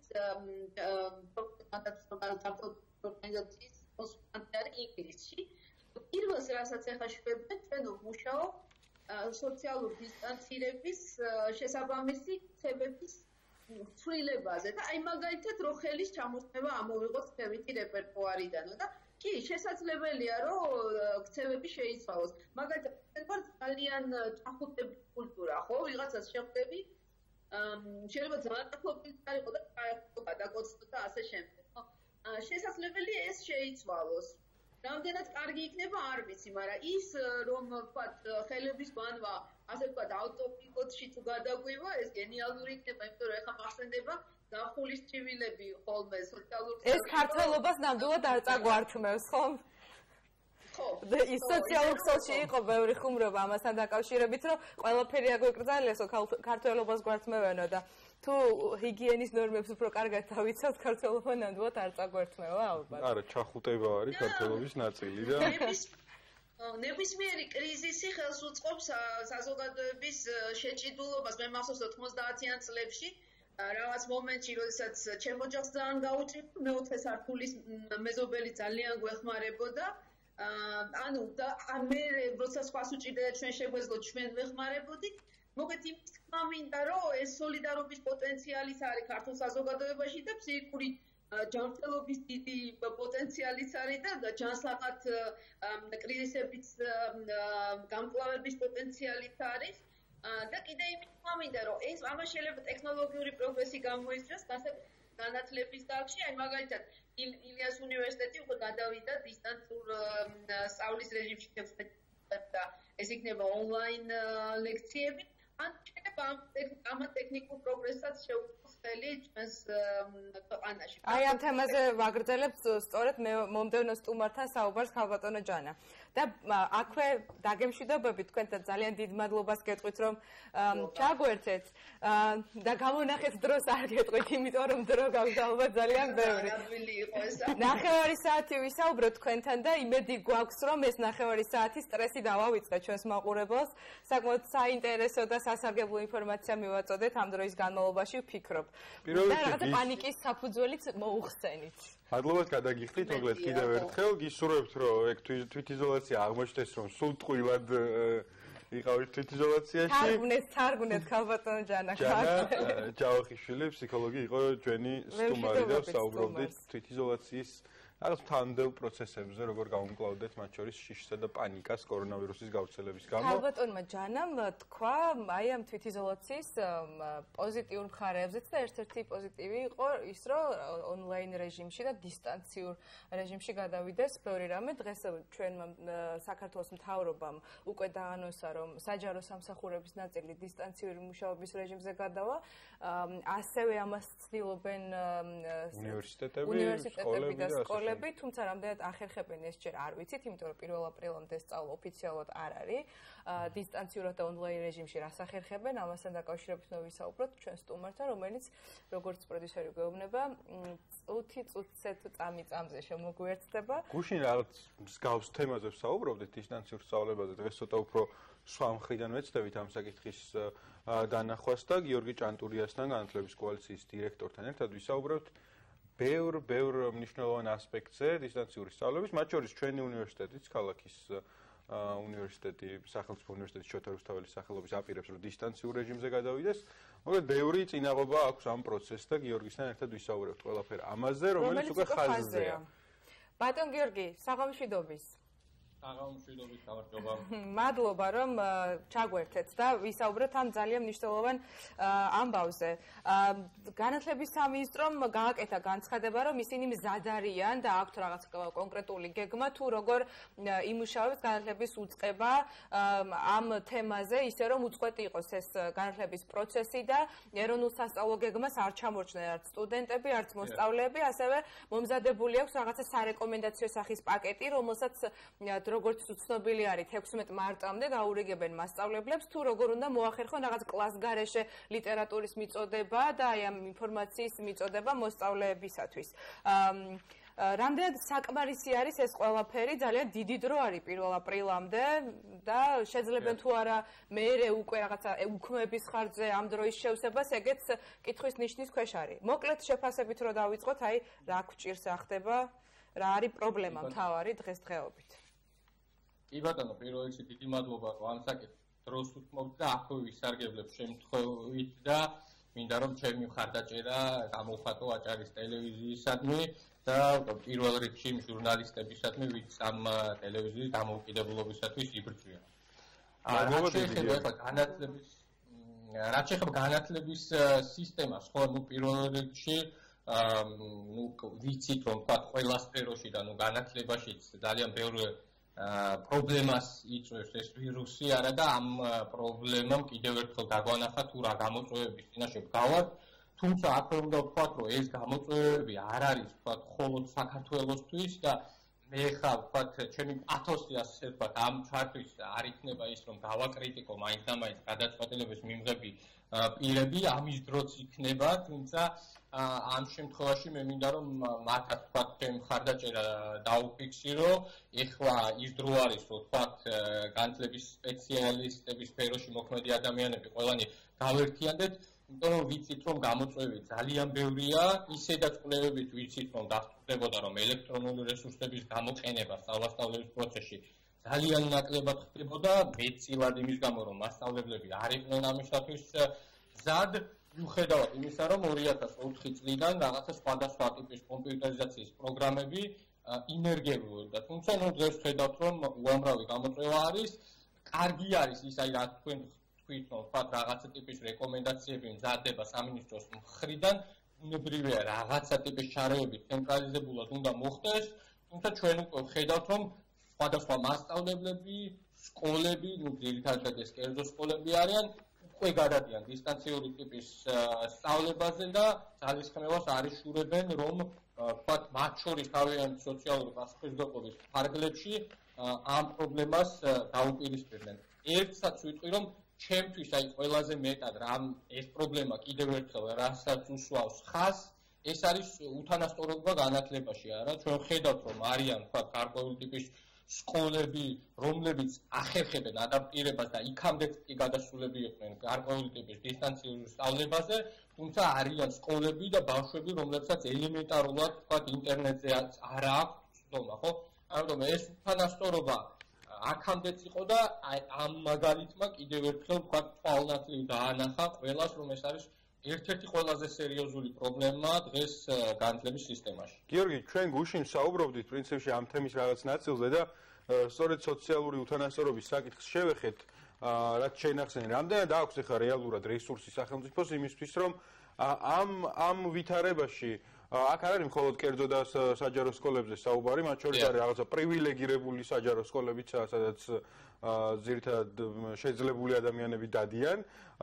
ორგანიზაციის კონსულტანტი არის ინგლისში. პირველს რასაც ახლა შვებდნენ, ჩვენ ვმუშაობ სოციალურ დისტანცირების შესაბამისი ქცევების ცვლილებაზე და აი მაგალითად რო ხელის ჩამოსწევა ამოვიღოთ ქცევითი რეპერტუარიდან და კი შესაძლებელია რომ ქცევები შეიცვალოს მაგალითად ეს ძალიან ჭახუტების კულტურა ხო ვიღაცას შეხვდები შეიძლება ძალიან ჭახუტი იყო და გადაგოცნო და ასე შემდეგ ხო შესაძლებელია ეს შეიცვალოს რამდენად კარგი იქნება არ ვიცი მაგრამ ის რომ ვთქვათ ხელების ბანვა ასე ვთქვათ ავტოპილოტში თუ გადაგვივა ეს გენიალური იქნება იმიტომ რომ ეხლა მახსენდება დახულის ჭივილები ხოლმე სოციალურ ეს ქართველობას ნამდვილად არ წაგვართმევს ხო ის სოციალურ ქსელში იყო ბევრი ხუმრობა ამასთან დაკავშირებით, რომ ყველაფერი აგვეკრძალესო ქართველობას გვართმევენო და თუ ჰიგიენის ნორმებს უფრო კარგად დავიცავთ, ქართველობა ნამდვილად არ წაგვერთმევა ალბათ. არა, ჩახუტება არის ქართველობის ნაწილი და ნებისმიერი კრიზისი ხელს უწყობს საზოგადოების შეჭიდულობას. მე მახსოვს ოთხმოცდაათიან წლებში რაღაც მომენტში, როდესაც ჩემ ოჯახს ძალიან გაუჭირდა, მეოთხე სართულის მეზობელი ძალიან გვეხმარებოდა. ანუ და მე როცა სხვას უჭირდა და ჩვენ შეგვეძლოთ, ჩვენ ვეხმარებოდით. მოკლედ იმის თქმა მინდა, რომ ეს სოლიდარობის პოტენციალიც არის ქართულ საზოგადოებაში და ფსიქიკური ჯანმრთელობის დიდი პოტენციალიც არის და ჯანსაღად კრიზისების გამკლავების პოტენციალიც არის. და კიდე იმის თქმა მინდა, რომ ეს ამას შეიძლება ტექნოლოგიური პროგრესი გამოიწვიოს განათლების დარგში, აი მაგალითად ილიას უნივერსიტეტი უკვე გადავიდა დისტანციურ სწავლის რეჟიმში და ეს იქნება ონლაინ ლექციები. ან შეიძლება ამ ტექნიკურ პროგრესაც შეუწყოს ხელი ჩვენს ქვეყანაში. აი ამ თემაზე ვაგრძელებთ სწორედ მე მომდევნო სტუმართან საუბარს ქალბატონო ჯანა. და აქვე დაგემშვიდობებით თქვენთან ძალიან დიდ მადლობას გეტყვით რომ ჩაგვერთეთ და გამონახეთ დროს არ გეტყვით, იმიტომ რომ დრო გავზავნა ძალიან ბევრი. ნახევარი საათი ვისაუბროთ თქვენთან და იმედი გვაქვს რომ ეს ნახევარი საათი სტრესი დავავიწყეთ ჩვენს მაყურებელს. საკმაოდ საინტერესო და სასარგებლო ინფორმაცია მივაწოდეთ ამ დროის განმავლობაში ვფიქრობ. და რაღაცა პანიკის საფუძველიც მოუხსენით. მადლობა გადაგიხდით, მოკლედ კიდევ ერთხელ გისურვებთ რომ ეგ თვითიზოლაცია აღმოჩნდეს რომ სულ ტყუილად იყავით თვითიზოლაციაში. თარგმნეთ, თარგმნეთ ქალბატონო ჯანა. ჯანა ჯავახიშვილი ფსიქოლოგი იყო ჩვენი სტუმარი და საუბრობდით თვითიზოლაციის რაღაც თანმდევ პროცესებზე, როგორ გავუმკლავდეთ მათ შორის შიშსა და პანიკას კორონავირუსის გავრცელების გამო. ქალბატონმა ჯანამ თქვა აი ამ თვითიზოლაციის პოზიტიურ მხარეებზეც და ერთ-ერთი პოზიტივი იყო ის, რომ ონლაინ რეჟიმში და დისტანციურ რეჟიმში გადავიდეს ბევრი რამე. დღეს ჩვენმა საქართველოს მთავრობამ უკვე დაანონსა, რომ საჯარო სამსახურების ნაწილი დისტანციური მუშაობის რეჟიმზე გადავა. ასევე ამას ცდილობენ უნივერსიტეტები და სკოლები. თუმცა რამდენად ახერხებენ ეს ჯერ არ ვიცით, იმიტომ რომ პირველ აპრილამდე სწავლა ოფიციალურად არ არის. დისტანციურად და ონლაინ რეჟიმში რას ახერხებენ, ამასთან დაკავშირებით მე ვისაუბროთ ჩვენ სტუმართან, რომელიც როგორც პროდიუსერი გვეუბნება, წუთი წუთზე თუ წამი წამზე შემოგვიერთდება. გუშინ რაღაც მსგავს თემაზე ვსაუბრობდით დისტანციურ სწავლებაზე, დღეს ცოტა უფრო სხვა მხრიდან ვეცდებით ამ საკითხის დანახვას და გიორგი ჭანტურიასთან, განათლების კოალიციის დირექტორთან ერთად ვისაუბრებთ ბევრ ბევრ მნიშვნელოვან ასპექტზე დისტანციური სწავლების, მათ შორის ჩვენი უნივერსიტეტიც, ქალაქის უნივერსიტეტი, სახელმწიფო უნივერსიტეტი შოთა რუსთაველის სახელობის აპირებს, რომ დისტანციურ რეჟიმზე გადავიდეს. მოკლედ ბევრი წინაღობა აქვს ამ პროცესს და გიორგისთან ერთად ვისაუბრებთ ყველაფერ ამაზე, რომელიც უკვე ხაზზეა. ბატონ გიორგი, საღამოშვიდობის. საღამოშვიდობის, გამარჯობა. მადლობა რომ ჩაგვერთეთ და ვისაუბროთ ამ ძალიან მნიშვნელოვან ამბავზე. განათლების სამინისტრომ გააკეთა განცხადება, რომ ისინი მზად არიან და აქვთ რაღაც კონკრეტული გეგმა თუ როგორ იმუშავებს განათლების უწყება ამ თემაზე, ისე რომ უწყვეტი იყოს ეს განათლების პროცესი და ეროვნულ სასწავლო გეგმას არ ჩამორჩნენ არც სტუდენტები, არც მოსწავლეები, ასევე მომზადებული აქვს რაღაცა სარეკომენდაციო სახის პაკეტი, რომელსაც როგორც უცნობილი არის თექვსმეტ მარტამდე გაურიგებენ მასწავლებლებს თუ როგორ უნდა მოახერხონ რაღაც კლასგარეშე ლიტერატურის მიწოდება და აი ამ ინფორმაციის მიწოდება მოსწავლეებისათვის. რამდენად საკმარისი არის ეს ყველაფერი, ძალიან დიდი დრო არის პირველ აპრილამდე და შეძლებენ თუ არა მეერე უკვე რაღაცა უქმების ხარჯზე ამ დროის შევსებას, ეგეც კითხვის ნიშნის ქვეშ არის. მოკლედ შეფასებით რო დავიწყოთ, აი რა გვჭირს ახდება, რა არის პრობლემა მთავარი დღესდღეობით. კი ბატონო, პირველ რიგში დიდი მადლობა რომ ამ საკითხს დროს უთმობთ და აქვე ვისარგებლებ შემთხვევით და მინდა რომ ჩემი მხარდაჭერა გამოვხატო აჭარის ტელევიზიისადმი და პირველ რიგში იმ ჟურნალისტებისადმი, ვინც ამ ტელევიზიის დამოუკიდებლობისათვის იბრძვიან. რაც შეეხება განათლების რაც შეეხება განათლების სისტემას, ხო, ნუ პირველ რიგში ნუ ვიცით რომ თქვა ყველა სფეროში და ნუ განათლებაშიც ძალიან ბევრი პრობლემას იწვევს ეს ვირუსი, არა და ამ პრობლემამ კიდევ ერთხელ დაგვანახა თუ რა გამოწვევების წინაშე ვდგავართ. თუმცა აქვე უნდა ვთქვათ, რომ ეს გამოწვევები არ არის ვთქვათ მხოლოდ საქართველოსთვის და მე ხა ვთქვათ, ჩემი პათოსი ასე ვთქვათ, ამ ჩართვის არ იქნება ის, რომ დავაკრიტიკო მაინც და მაინც გადაწყვეტილების მიმღები პირები, ამის დროც იქნება, თუმცა ამ შემთხვევაში მე მინდა რომ მათაც ვთქვათ, ჩემ მხარდაჭერა დაუფიქსირო, ეხლა ის დრო არის, რომ ვთქვათ, განათლების სპეციალისტების სფეროში მოქმედი ადამიანები ყველანი გავერთიანდეთ, იმიტომ რომ ვიცით რომ გამოწვევი ძალიან ბევრია, ისედაც კვლევებით ვიცით რომ დასწრებოდა რომ ელექტრონული რესურსების გამოყენება სწავლასწავლების პროცესში ძალიან ნაკლებად ხდებოდა, მეტწილად იმის გამო რომ მასწავლებლები არ იყვნენ ამისათვის მზად, მიუხედავად იმისა რომ ორი ათას ოთხი წლიდან რაღაცა სხვადასხვა ტიპის კომპიუტერიზაციის პროგრამები ინერგებულობდა, თუმცა ნუ დღეს ხედავთ რომ უამრავი გამოწვევა არის, კარგი არის ის აი რა თქვენ თვითონ ვთქვათ რაღაცა ტიპის რეკომენდაციები მზადდება სამინისტროს მხრიდან, უნებრივია რაღაცა ტიპის ჩარეები ცენტრალიზებულად უნდა მოხდეს, თუმცა ჩვენ უკვე ხედავთ რომ სხვადასხვა მასწავლებლები, სკოლები, ნუ ძირითადად ეს კერძო სკოლები არიან, უკვე გადადიან დისტანციური ტიპის სწავლებაზე და ძალისხმევას არიშურებენ, რომ ვთქვათ, მათ შორის თავიანთი სოციალური პასუხისმგებლობის ფარგლებში ამ პრობლემას დაუპირისპირდნენ. ერთსაც ვიტყვი, რომ ჩემთვის აი ყველაზე მეტად რამ ეს პრობლემა კიდევ ერთხელ რასაც უსვავს ხაზს, ეს არის უთანასწორობა განათლებაში, არა? ჩვენ ხედავთ, რომ არიან ვთქვათ, გარკვეული ტიპის სკოლები, რომლებიც ახერხებენ ადაპტირებას და იქამდეც კი გადასულები იყვნენ გარკვეული ტიპის დისტანციური სწავლებაზე, თუმცა არიან სკოლები და ბავშვები, რომლებსაც ელემენტარულად ვთქვათ, ინტერნეტზე არ აქვს ცდომა, ხო? ამიტომ ეს უთანასწორობა აქამდეც იყო და ამ მაგალითმა კიდევ ერთხელ ვთქვათ, თვალნათლივ დაანახა ყველას, რომ ეს არის ერთ-ერთი ყველაზე სერიოზული პრობლემა დღეს განათლების სისტემაში. გიორგი, ჩვენ გუშინ საუბრობდით პრინციპში ამ თემის რაღაც ნაწილზე და სწორედ სოციალური უთანასწორობის საკითხს შევეხეთ, რაც შეინახსენე, რამდენად აქვს ახლა რეალურად რესურსი სახელმწიფოს იმისთვის, რომ ამ ამ ვითარებაში აქ არ არის მხოლოდ კერძო და საჯარო სკოლებზე საუბარი, მათ შორის არის რაღაცა პრივილეგირებული საჯარო სკოლებიც, სადაც ძირითადად შეძლებული ადამიანები დადიან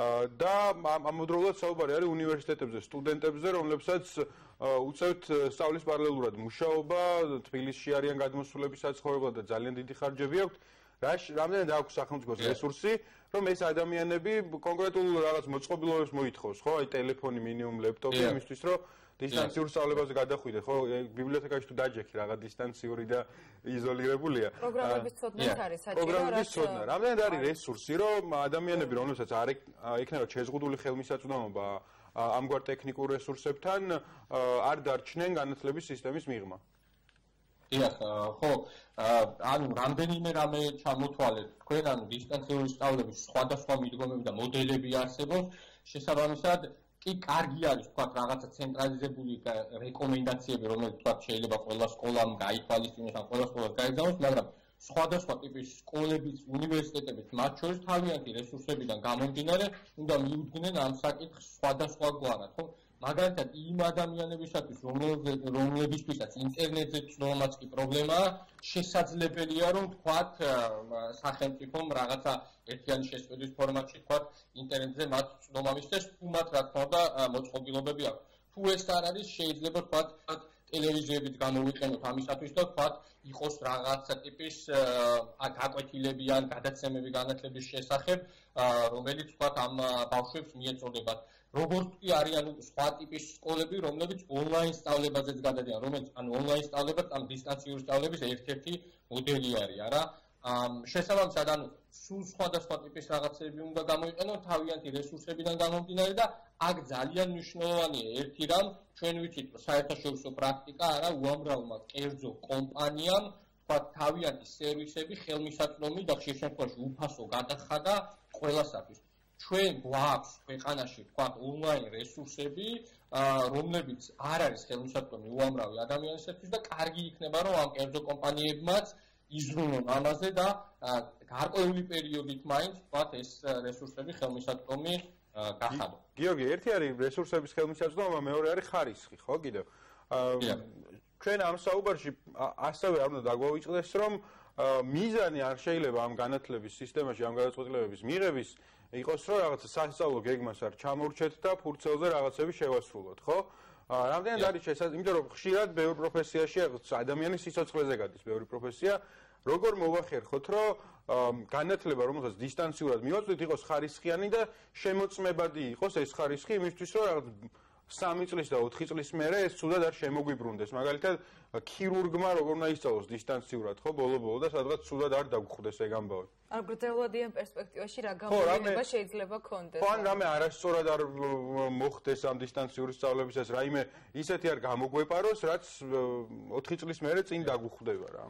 და ამავდროულად საუბარი არის უნივერსიტეტებზე, სტუდენტებზე, რომლებსაც უწევთ სწავლის პარალელურად მუშაობა, თბილისში არიან გადმოსულები საცხოვრებლად და ძალიან დიდი ხარჯები აქვთ. რამდენად აქვს სახელმწიფოს რესურსი, რომ ეს ადამიანები კონკრეტულ რაღაც მოწყობილობებს მოითხოვს, ხო? აი ტელეფონი, მინიმუმ ლეპტოპი იმისთვის, რომ დისტანციურ სწავლებაზე გადახვიდე, ხო? ბიბლიოთეკაში თუ დაჯექი რაღაც დისტანციური და იზოლირებულია. პროგრამების ცოდნაც არის საჭირო, პროგრამების ცოდნა. რამდენად არის რესურსი, რომ ადამიანები, რომლებსაც არ ექნებათ შეზღუდული ხელმისაწვდომობა ამგვარ ტექნიკურ რესურსებთან, არ დარჩნენ განათლების სისტემის მიღმა? დიახ, ხო, ანუ რამდენიმე რამე ჩამოთვალეთ, თქვენ ანუ დისტანციური სწავლების სხვადასხვა მიდგომები და მოდელები არსებობს, შესაბამისად კი კარგი არის ვთქვათ რაღაცა ცენტრალიზებული რეკომენდაციები, რომელიც ვთქვათ შეიძლება ყველა სკოლამ გაითვალისწინოს, ან ყველა სკოლას გაეგზავნოს, მაგრამ სხვადასხვა ტიპის სკოლებიც, უნივერსიტეტებიც, მათ შორის თავიანთი რესურსებიდან გამომდინარე, უნდა მიუძღვნენ ამ საკითხს სხვადასხვაგვარად, ხო? მაგალითად, იმ ადამიანებისათვის, რომლებისთვისაც ინტერნეტზე ცნობაც კი პრობლემაა, შესაძლებელია, რომ ვთქვათ, სახელმწიფომ რაღაცა ერთიანი შესწავლის ფორმატში ვთქვათ, ინტერნეტზე მათ ცნობა მისცეს, თუ მათ რა თქმა უნდა მოწყობილობები აქვს. თუ ეს არ არის, შეიძლება ვთქვათ, ტელევიზიებიც გამოვიყენოთ ამისათვის და ვთქვათ, იყოს რაღაცა ტიპის გაკვეთილები ან გადაცემები განათლების შესახებ, რომელიც ვთქვათ, ამ ბავშვებს მიეწოდებათ. როგორც კი არიან სხვა ტიპის სკოლები, რომლებიც ონლაინ სწავლებაზეც გადადიან, რომელიც ანუ ონლაინ სწავლება ამ დისტანციური სწავლების ერთ-ერთი მოდელი არის, არა? შესაბამისად, ანუ სულ სხვადასხვა ტიპის რაღაცები უნდა გამოიყენონ თავიანთი რესურსებიდან გამომდინარე და აქ ძალიან მნიშვნელოვანია ერთი რამ, ჩვენ ვიცით, რომ საერთაშორისო პრაქტიკა არა უამრავმა კერძო კომპანიამ თქვათ თავიანთი სერვისები ხელმისაწვდომი და ხშირ შემთხვევაში უფასო გადახადა ყველასათვის. ჩვენ გვაქვს ქვეყანაში თქვათ ონლაინ რესურსები, რომლებიც არ არის ხელმისაწვდომი უამრავი ადამიანისათვის და კარგი იქნება, რომ ამ კერძო კომპანიებმაც იზრუნონ ამაზე და გარკვეული პერიოდით მაინც თქვათ ეს რესურსები ხელმისაწვდომი გახადო. გიორგი, ერთი არის რესურსების ხელმისაწვდომობა, მეორე არის ხარისხი, ხო, კიდევ? ჩვენ ამ საუბარში ასევე არ უნდა დაგვავიწყდეს, რომ მიზანი არ შეიძლება ამ განათლების სისტემაში, ამ გადაწყვეტილებების მიღების იყოს, რომ რაღაცა სასწავლო გეგმას არ ჩამორჩეთ და ფურცელზე რაღაცები შევასრულოთ, ხო? რამდენად არის შესაძლებელი, იმიტომ რომ ხშირად ბევრ პროფესიაში ადამიანის სიცოცხლეზე გადის ბევრი პროფესია, როგორ მოვახერხოთ, რომ განათლება, რომელსაც დისტანციურად მივაწვდით, იყოს ხარისხიანი და შემოწმებადი იყოს ეს ხარისხი იმისთვის, რომ რაღაც სამი წლის და ოთხი წლის მერე ეს ცუდად არ შემოგვიბრუნდეს. მაგალითად, ქირურგმა როგორ უნდა ისწავლოს დისტანციურად, ხო, ბოლო-ბოლო და სადღაც ცუდად არ დაგხვდეს ეგ ამბავი. არ გრძელვადიან პერსპექტივაში რა გამოვლენა შეიძლება ქონდეს. ხო, ან რამე არასწორად არ მოხდეს ამ დისტანციური სწავლებისას, რაიმე ისეთი არ გამოგვეპაროს, რაც ოთხი წლის მერე წინ დაგხვდება რა.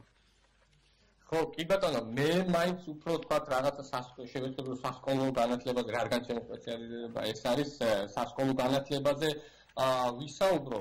ხო, კი ბატონო, მე მაინც უფრო თქვა რაღაცა შესაძლოა სასკოლო განათლებაზე რა განჩენილი სპეციალიზება ეს არის სასკოლო განათლებაზე ვისაუბრო.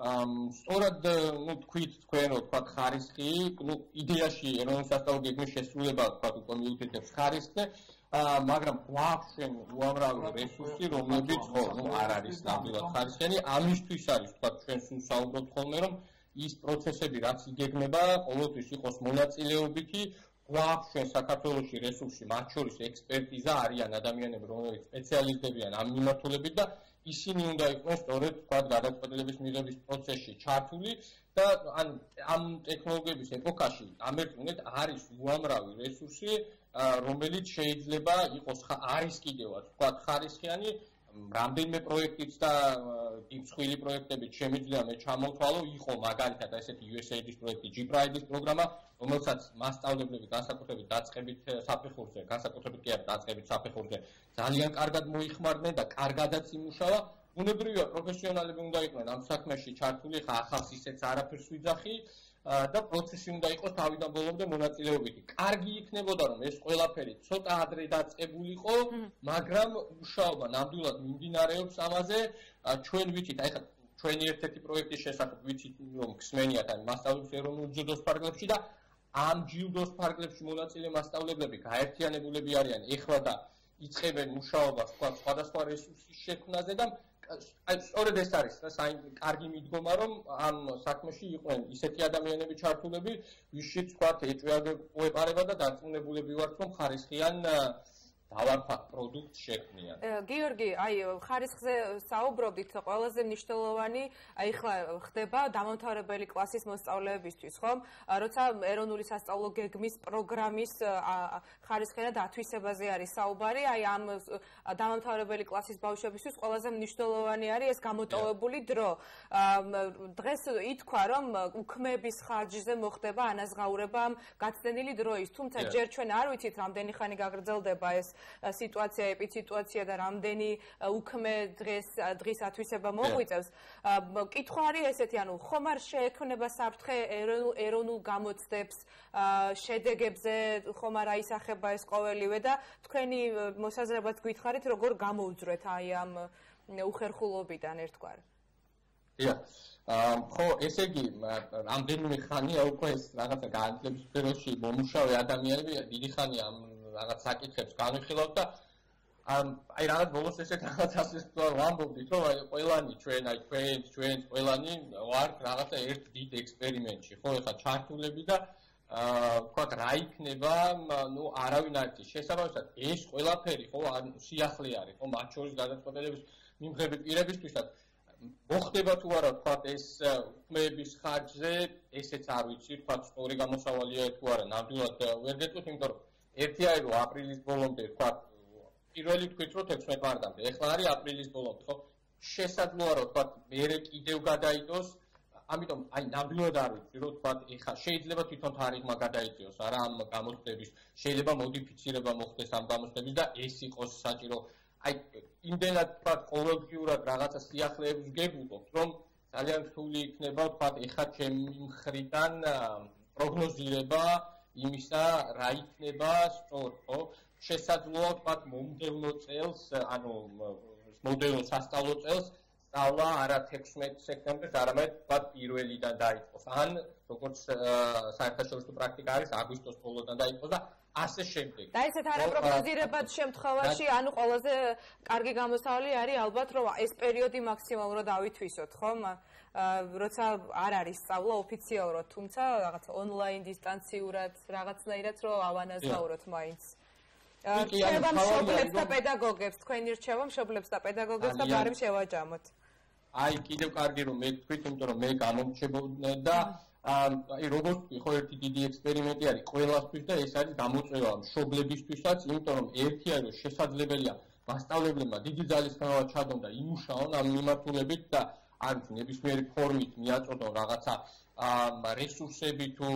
სწორად, ну, თქვით თქვენ რომ თქვა ხარისხი, ну, იდეაში ეროვნული სასწავლო გეგმის შესრულება თქვა უკვე მიუთითებს ხარისხზე, მაგრამ გვაქვს ჩვენ უამრავი რესურსი, რომლებიც ხო, ну, არ არის ნამდვილად ხარისხიანი, ამისთვის არის თქვა ჩვენ სულ საუბრობთ ხოლმე რომ ის პროცესები რაც იგეგმება, ყოველთვის იყოს მონაწილეობითი, გვაქვს ჩვენ საქართველოში რესურსი, მათ შორის ექსპერტიზა არიან ადამიანები, რომლებიც სპეციალისტებიან ამ მიმართულებით და ისინი უნდა იყვნენ სწორედ თქვა გადაწყვეტილების მიღების პროცესში ჩართული და ან ამ ტექნოლოგიების ეპოქაში ამერტუნეთ არის უამრავი რესურსი, რომელიც შეიძლება იყოს არის კიდევაც თქვა ხარისხიანი რამდენიმე პროექტიც და მსხვილი პროექტებით შემიძლია მე ჩამოთვალო, იყო მაგალითად ესეთი U S A I D-ის პროექტი, G Pride-ის პროგრამა, რომელსაც მასწავლებლები განსაკუთრებით დაწყებით საფეხურზე, განსაკუთრებით კი არა დაწყებით საფეხურზე, ძალიან კარგად მოიხმარდნენ და კარგადაც იმუშავა. ბუნებრივია, პროფესიონალები უნდა იყვნენ ამ საქმეში ჩართული, ხა ახალს ისეც არაფერს ვიძახი და პროცესი უნდა იყოს თავიდან ბოლომდე მონაწილეობითი. კარგი იქნებოდა რომ ეს ყველაფერი ცოტა ადრე დაწყებულიყო, მაგრამ მუშაობა ნამდვილად მიმდინარეობს ამაზე. ჩვენ ვიცით, აი ხა ჩვენი ერთ-ერთი პროექტის შესახებ ვიცით რომ გსმენიათ ან მასწავლებლებს ეროვნულ ჯილდოს ფარგლებში და ამ ჯილდოს ფარგლებში მონაწილე მასწავლებლები გაერთიანებულები არიან ეხლა და იწყებენ მუშაობას სხვადასხვა რესურსის შექმნაზე და აი სწორედ ეს არის რა კარგი მიდგომა რომ ამ საქმეში იყვნენ ისეთი ადამიანები ჩართულები ვისშიც თქვა ეჭვეპარება და დარწმუნებულები ვართ რომ ხარისხიან დავარქვათ პროდუქტს შექმნიან. გიორგი, აი ხარისხზე საუბრობდით, ყველაზე მნიშვნელოვანი აი ხლა ხდება დამამთავრებელი კლასის მოსწავლეებისთვის, ხომ? როცა ეროვნული სასწავლო გეგმის პროგრამის ხარისხიან ათვისებაზე არის საუბარი, აი ამ დამამთავრებელი კლასის ბავშვებისთვის ყველაზე მნიშვნელოვანი არის ეს გამოტოვებული დრო. დღეს ითქვა, რომ უქმების ხარჯზე მოხდება ანაზღაურება ამ გაცდენილი დროის, თუმცა ჯერ ჩვენ არ ვიცით, რამდენი ხანი გაგრძელდება ეს სიტუაცია, ეპიციტუაცია და რამდენი უქმე დღეს დღის ათვისება მოგვიწევს. კითხვა არის ესეთი, ანუ ხომ არ შეექმნება საფრთხე ეროვნულ გამოცდებს, შედეგებზე ხომ არ აისახება ეს ყოველივე და თქვენი მოსაზრებაც გითხარით, როგორ გამოუძვრეთ აი ამ უხერხულობიდან ერთგვარ. დიახ. ხო, ესე იგი, რამდენიმე ხანია უკვე ეს რაღაცა განათლების სფეროში მომუშავე ადამიანები დიდი ხანია ამ რაღაც საკითხებს განვიხილავთ და აი რაღაც ბოლოს ესეთ რაღაც ასე ვამბობდით რომ აი ყველანი ჩვენ აი ჩვენ ჩვენ ყველანი ვართ რაღაცა ერთ დიდ ექსპერიმენტში ხო ეხლა ჩართულები და ვთქვათ რა იქნება ნუ არავინ არ იცის შესაბამისად ეს ყველაფერი ხო სიახლე არის ხო მათ შორის გადაწყვეტილების მიმღები პირებისთვისაც მოხდება თუ არა ვთქვათ ეს უქმეების ხარჯზე ესეც არ ვიცი ვთქვათ სწორი გამოსავალია თუ არა ნამდვილად ვერ გეტყვით იმიტომ რომ ერთი არის რომ აპრილის ბოლომდე თქვა პირველი თქვით რომ თექვსმეტ მარტამდე ეხლა არის აპრილის ბოლომდე ხო შესაძლოა რომ თქვა მერე კიდევ გადაიდოს ამიტომ აი ნამდვილად არ ვიცი რომ თქვა ეხლა შეიძლება თვითონ თარიღმა გადაიწიოს არა ამ გამოცდების შეიძლება მოდიფიცირება მოხდეს ამ გამოცდების და ეს იყოს საჭირო აი იმდენად თქვა ყოველდღიურად რაღაცა სიახლეებს გებულობთ რომ ძალიან რთული იქნება თქვა ეხლა ჩემი მხრიდან პროგნოზირება იმისა რა იქნება სწორ ხო შესაძლოა თქვათ მომდევნო წელს ანუ მომდევნო სასწავლო წელს სწავლა არა თექვსმეტ სექტემბერს არამედ თქვათ პირველიდან დაიწყოს ან როგორც საერთაშორისო პრაქტიკა არის აგვისტოს ბოლოდან დაიწყოს და ასე შემდეგ და ესეთ არაპროგნოზირებად შემთხვევაში ანუ ყველაზე კარგი გამოსავალი არის ალბათ რომ ეს პერიოდი მაქსიმალურად ავითვისოთ ხომ როცა არ არის სწავლა ოფიციალურად, თუმცა რაღაც ონლაინ დისტანციურად რაღაცნაირად რომ ავანაზღაუროთ მაინც. რჩევა მშობლებს და პედაგოგებს, თქვენი რჩევა მშობლებს და პედაგოგებს და ბარემ შევაჯამოთ. აი კიდევ კარგი რომ მე თქვით, იმიტომ რომ მე გამომრჩებოდი და აი როგორც ხო ერთი დიდი ექსპერიმენტი არის ყველასთვის და ეს არის გამოწვევა მშობლებისთვისაც, იმიტომ რომ ერთი არის რომ შესაძლებელია მასწავლებლებმა დიდი ძალის განავალ ჩადონ და იმუშაონ ამ მიმართულებით და არ ვიცი ნებისმიერი ფორმით მიაწოდონ რაღაცა რესურსები თუ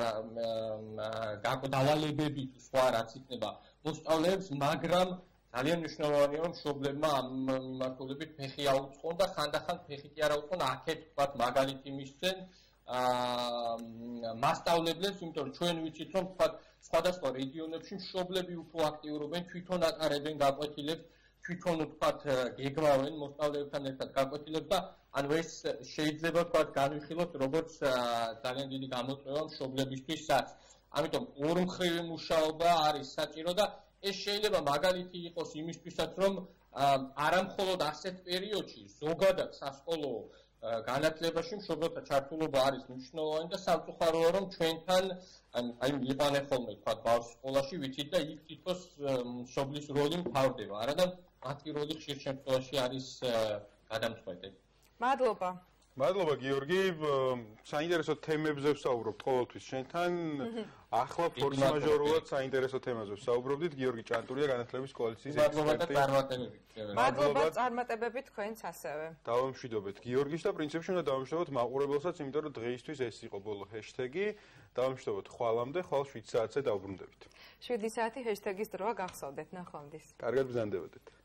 დავალებები თუ სხვა რაც იქნება მოსწავლეებს, მაგრამ ძალიან მნიშვნელოვანია რომ მშობლებმა ამ მიმართულებით ფეხი აუწყონ და ხანდახან ფეხი კი არ აუწყონ, აქეთ თქვათ მაგალითი მისცენ მასწავლებლებს, იმიტომ რომ ჩვენ ვიცით რომ თქვათ სხვადასხვა რეგიონებში მშობლები უფრო აქტიურობენ, თვითონ ატარებენ გაკვეთილებს, თვითონ თქვათ გეგმავენ მოსწავლეებთან ერთად გაკვეთილებს და ანუ ეს შეიძლება თქვათ განვიხილოთ როგორც ძალიან დიდი გამოწვევა მშობლებისთვისაც. ამიტომ ორმხრივი მუშაობა არის საჭირო და ეს შეიძლება მაგალითი იყოს იმისთვისაც რომ არა მხოლოდ ასეთ პერიოდში ზოგადად სასკოლო განათლებაში მშობელთა ჩართულობა არის მნიშვნელოვანი და სამწუხაროა რომ ჩვენთან აი მიყანე ხოლმე თქვა ბავშვ სკოლაში ვიცით და იქ თითქოს მშობლის როლი მთავრდება, არადა მათი როლი ხშირ შემთხვევაში არის გადამწყვეტი. მადლობა. მადლობა გიორგი, საინტერესო თემებზე ვსაუბრობთ ყოველთვის შენთან. ახლა ფორს-მაჟორულად საინტერესო თემაზე ვსაუბრობდით. გიორგი ჭანტურია, განათლების კოალიციის ექსპერტი. მადლობა წარმატებებით თქვენც ასევე. დავამშვიდობთ გიორგის და პრინციპში უნდა დავამშვიდობთ მაყურებელსაც, იმიტომ რომ დღეისთვის ეს იყო ბოლო ჰეშტეგი. დავამშვიდობთ ხვალამდე, ხვალ შვიდ საათზე დავბრუნდებით. შვიდი საათი ჰეშტეგის დროა გახსოვდეთ, ნახვამდის. კარგად ბრძანდებოდეთ.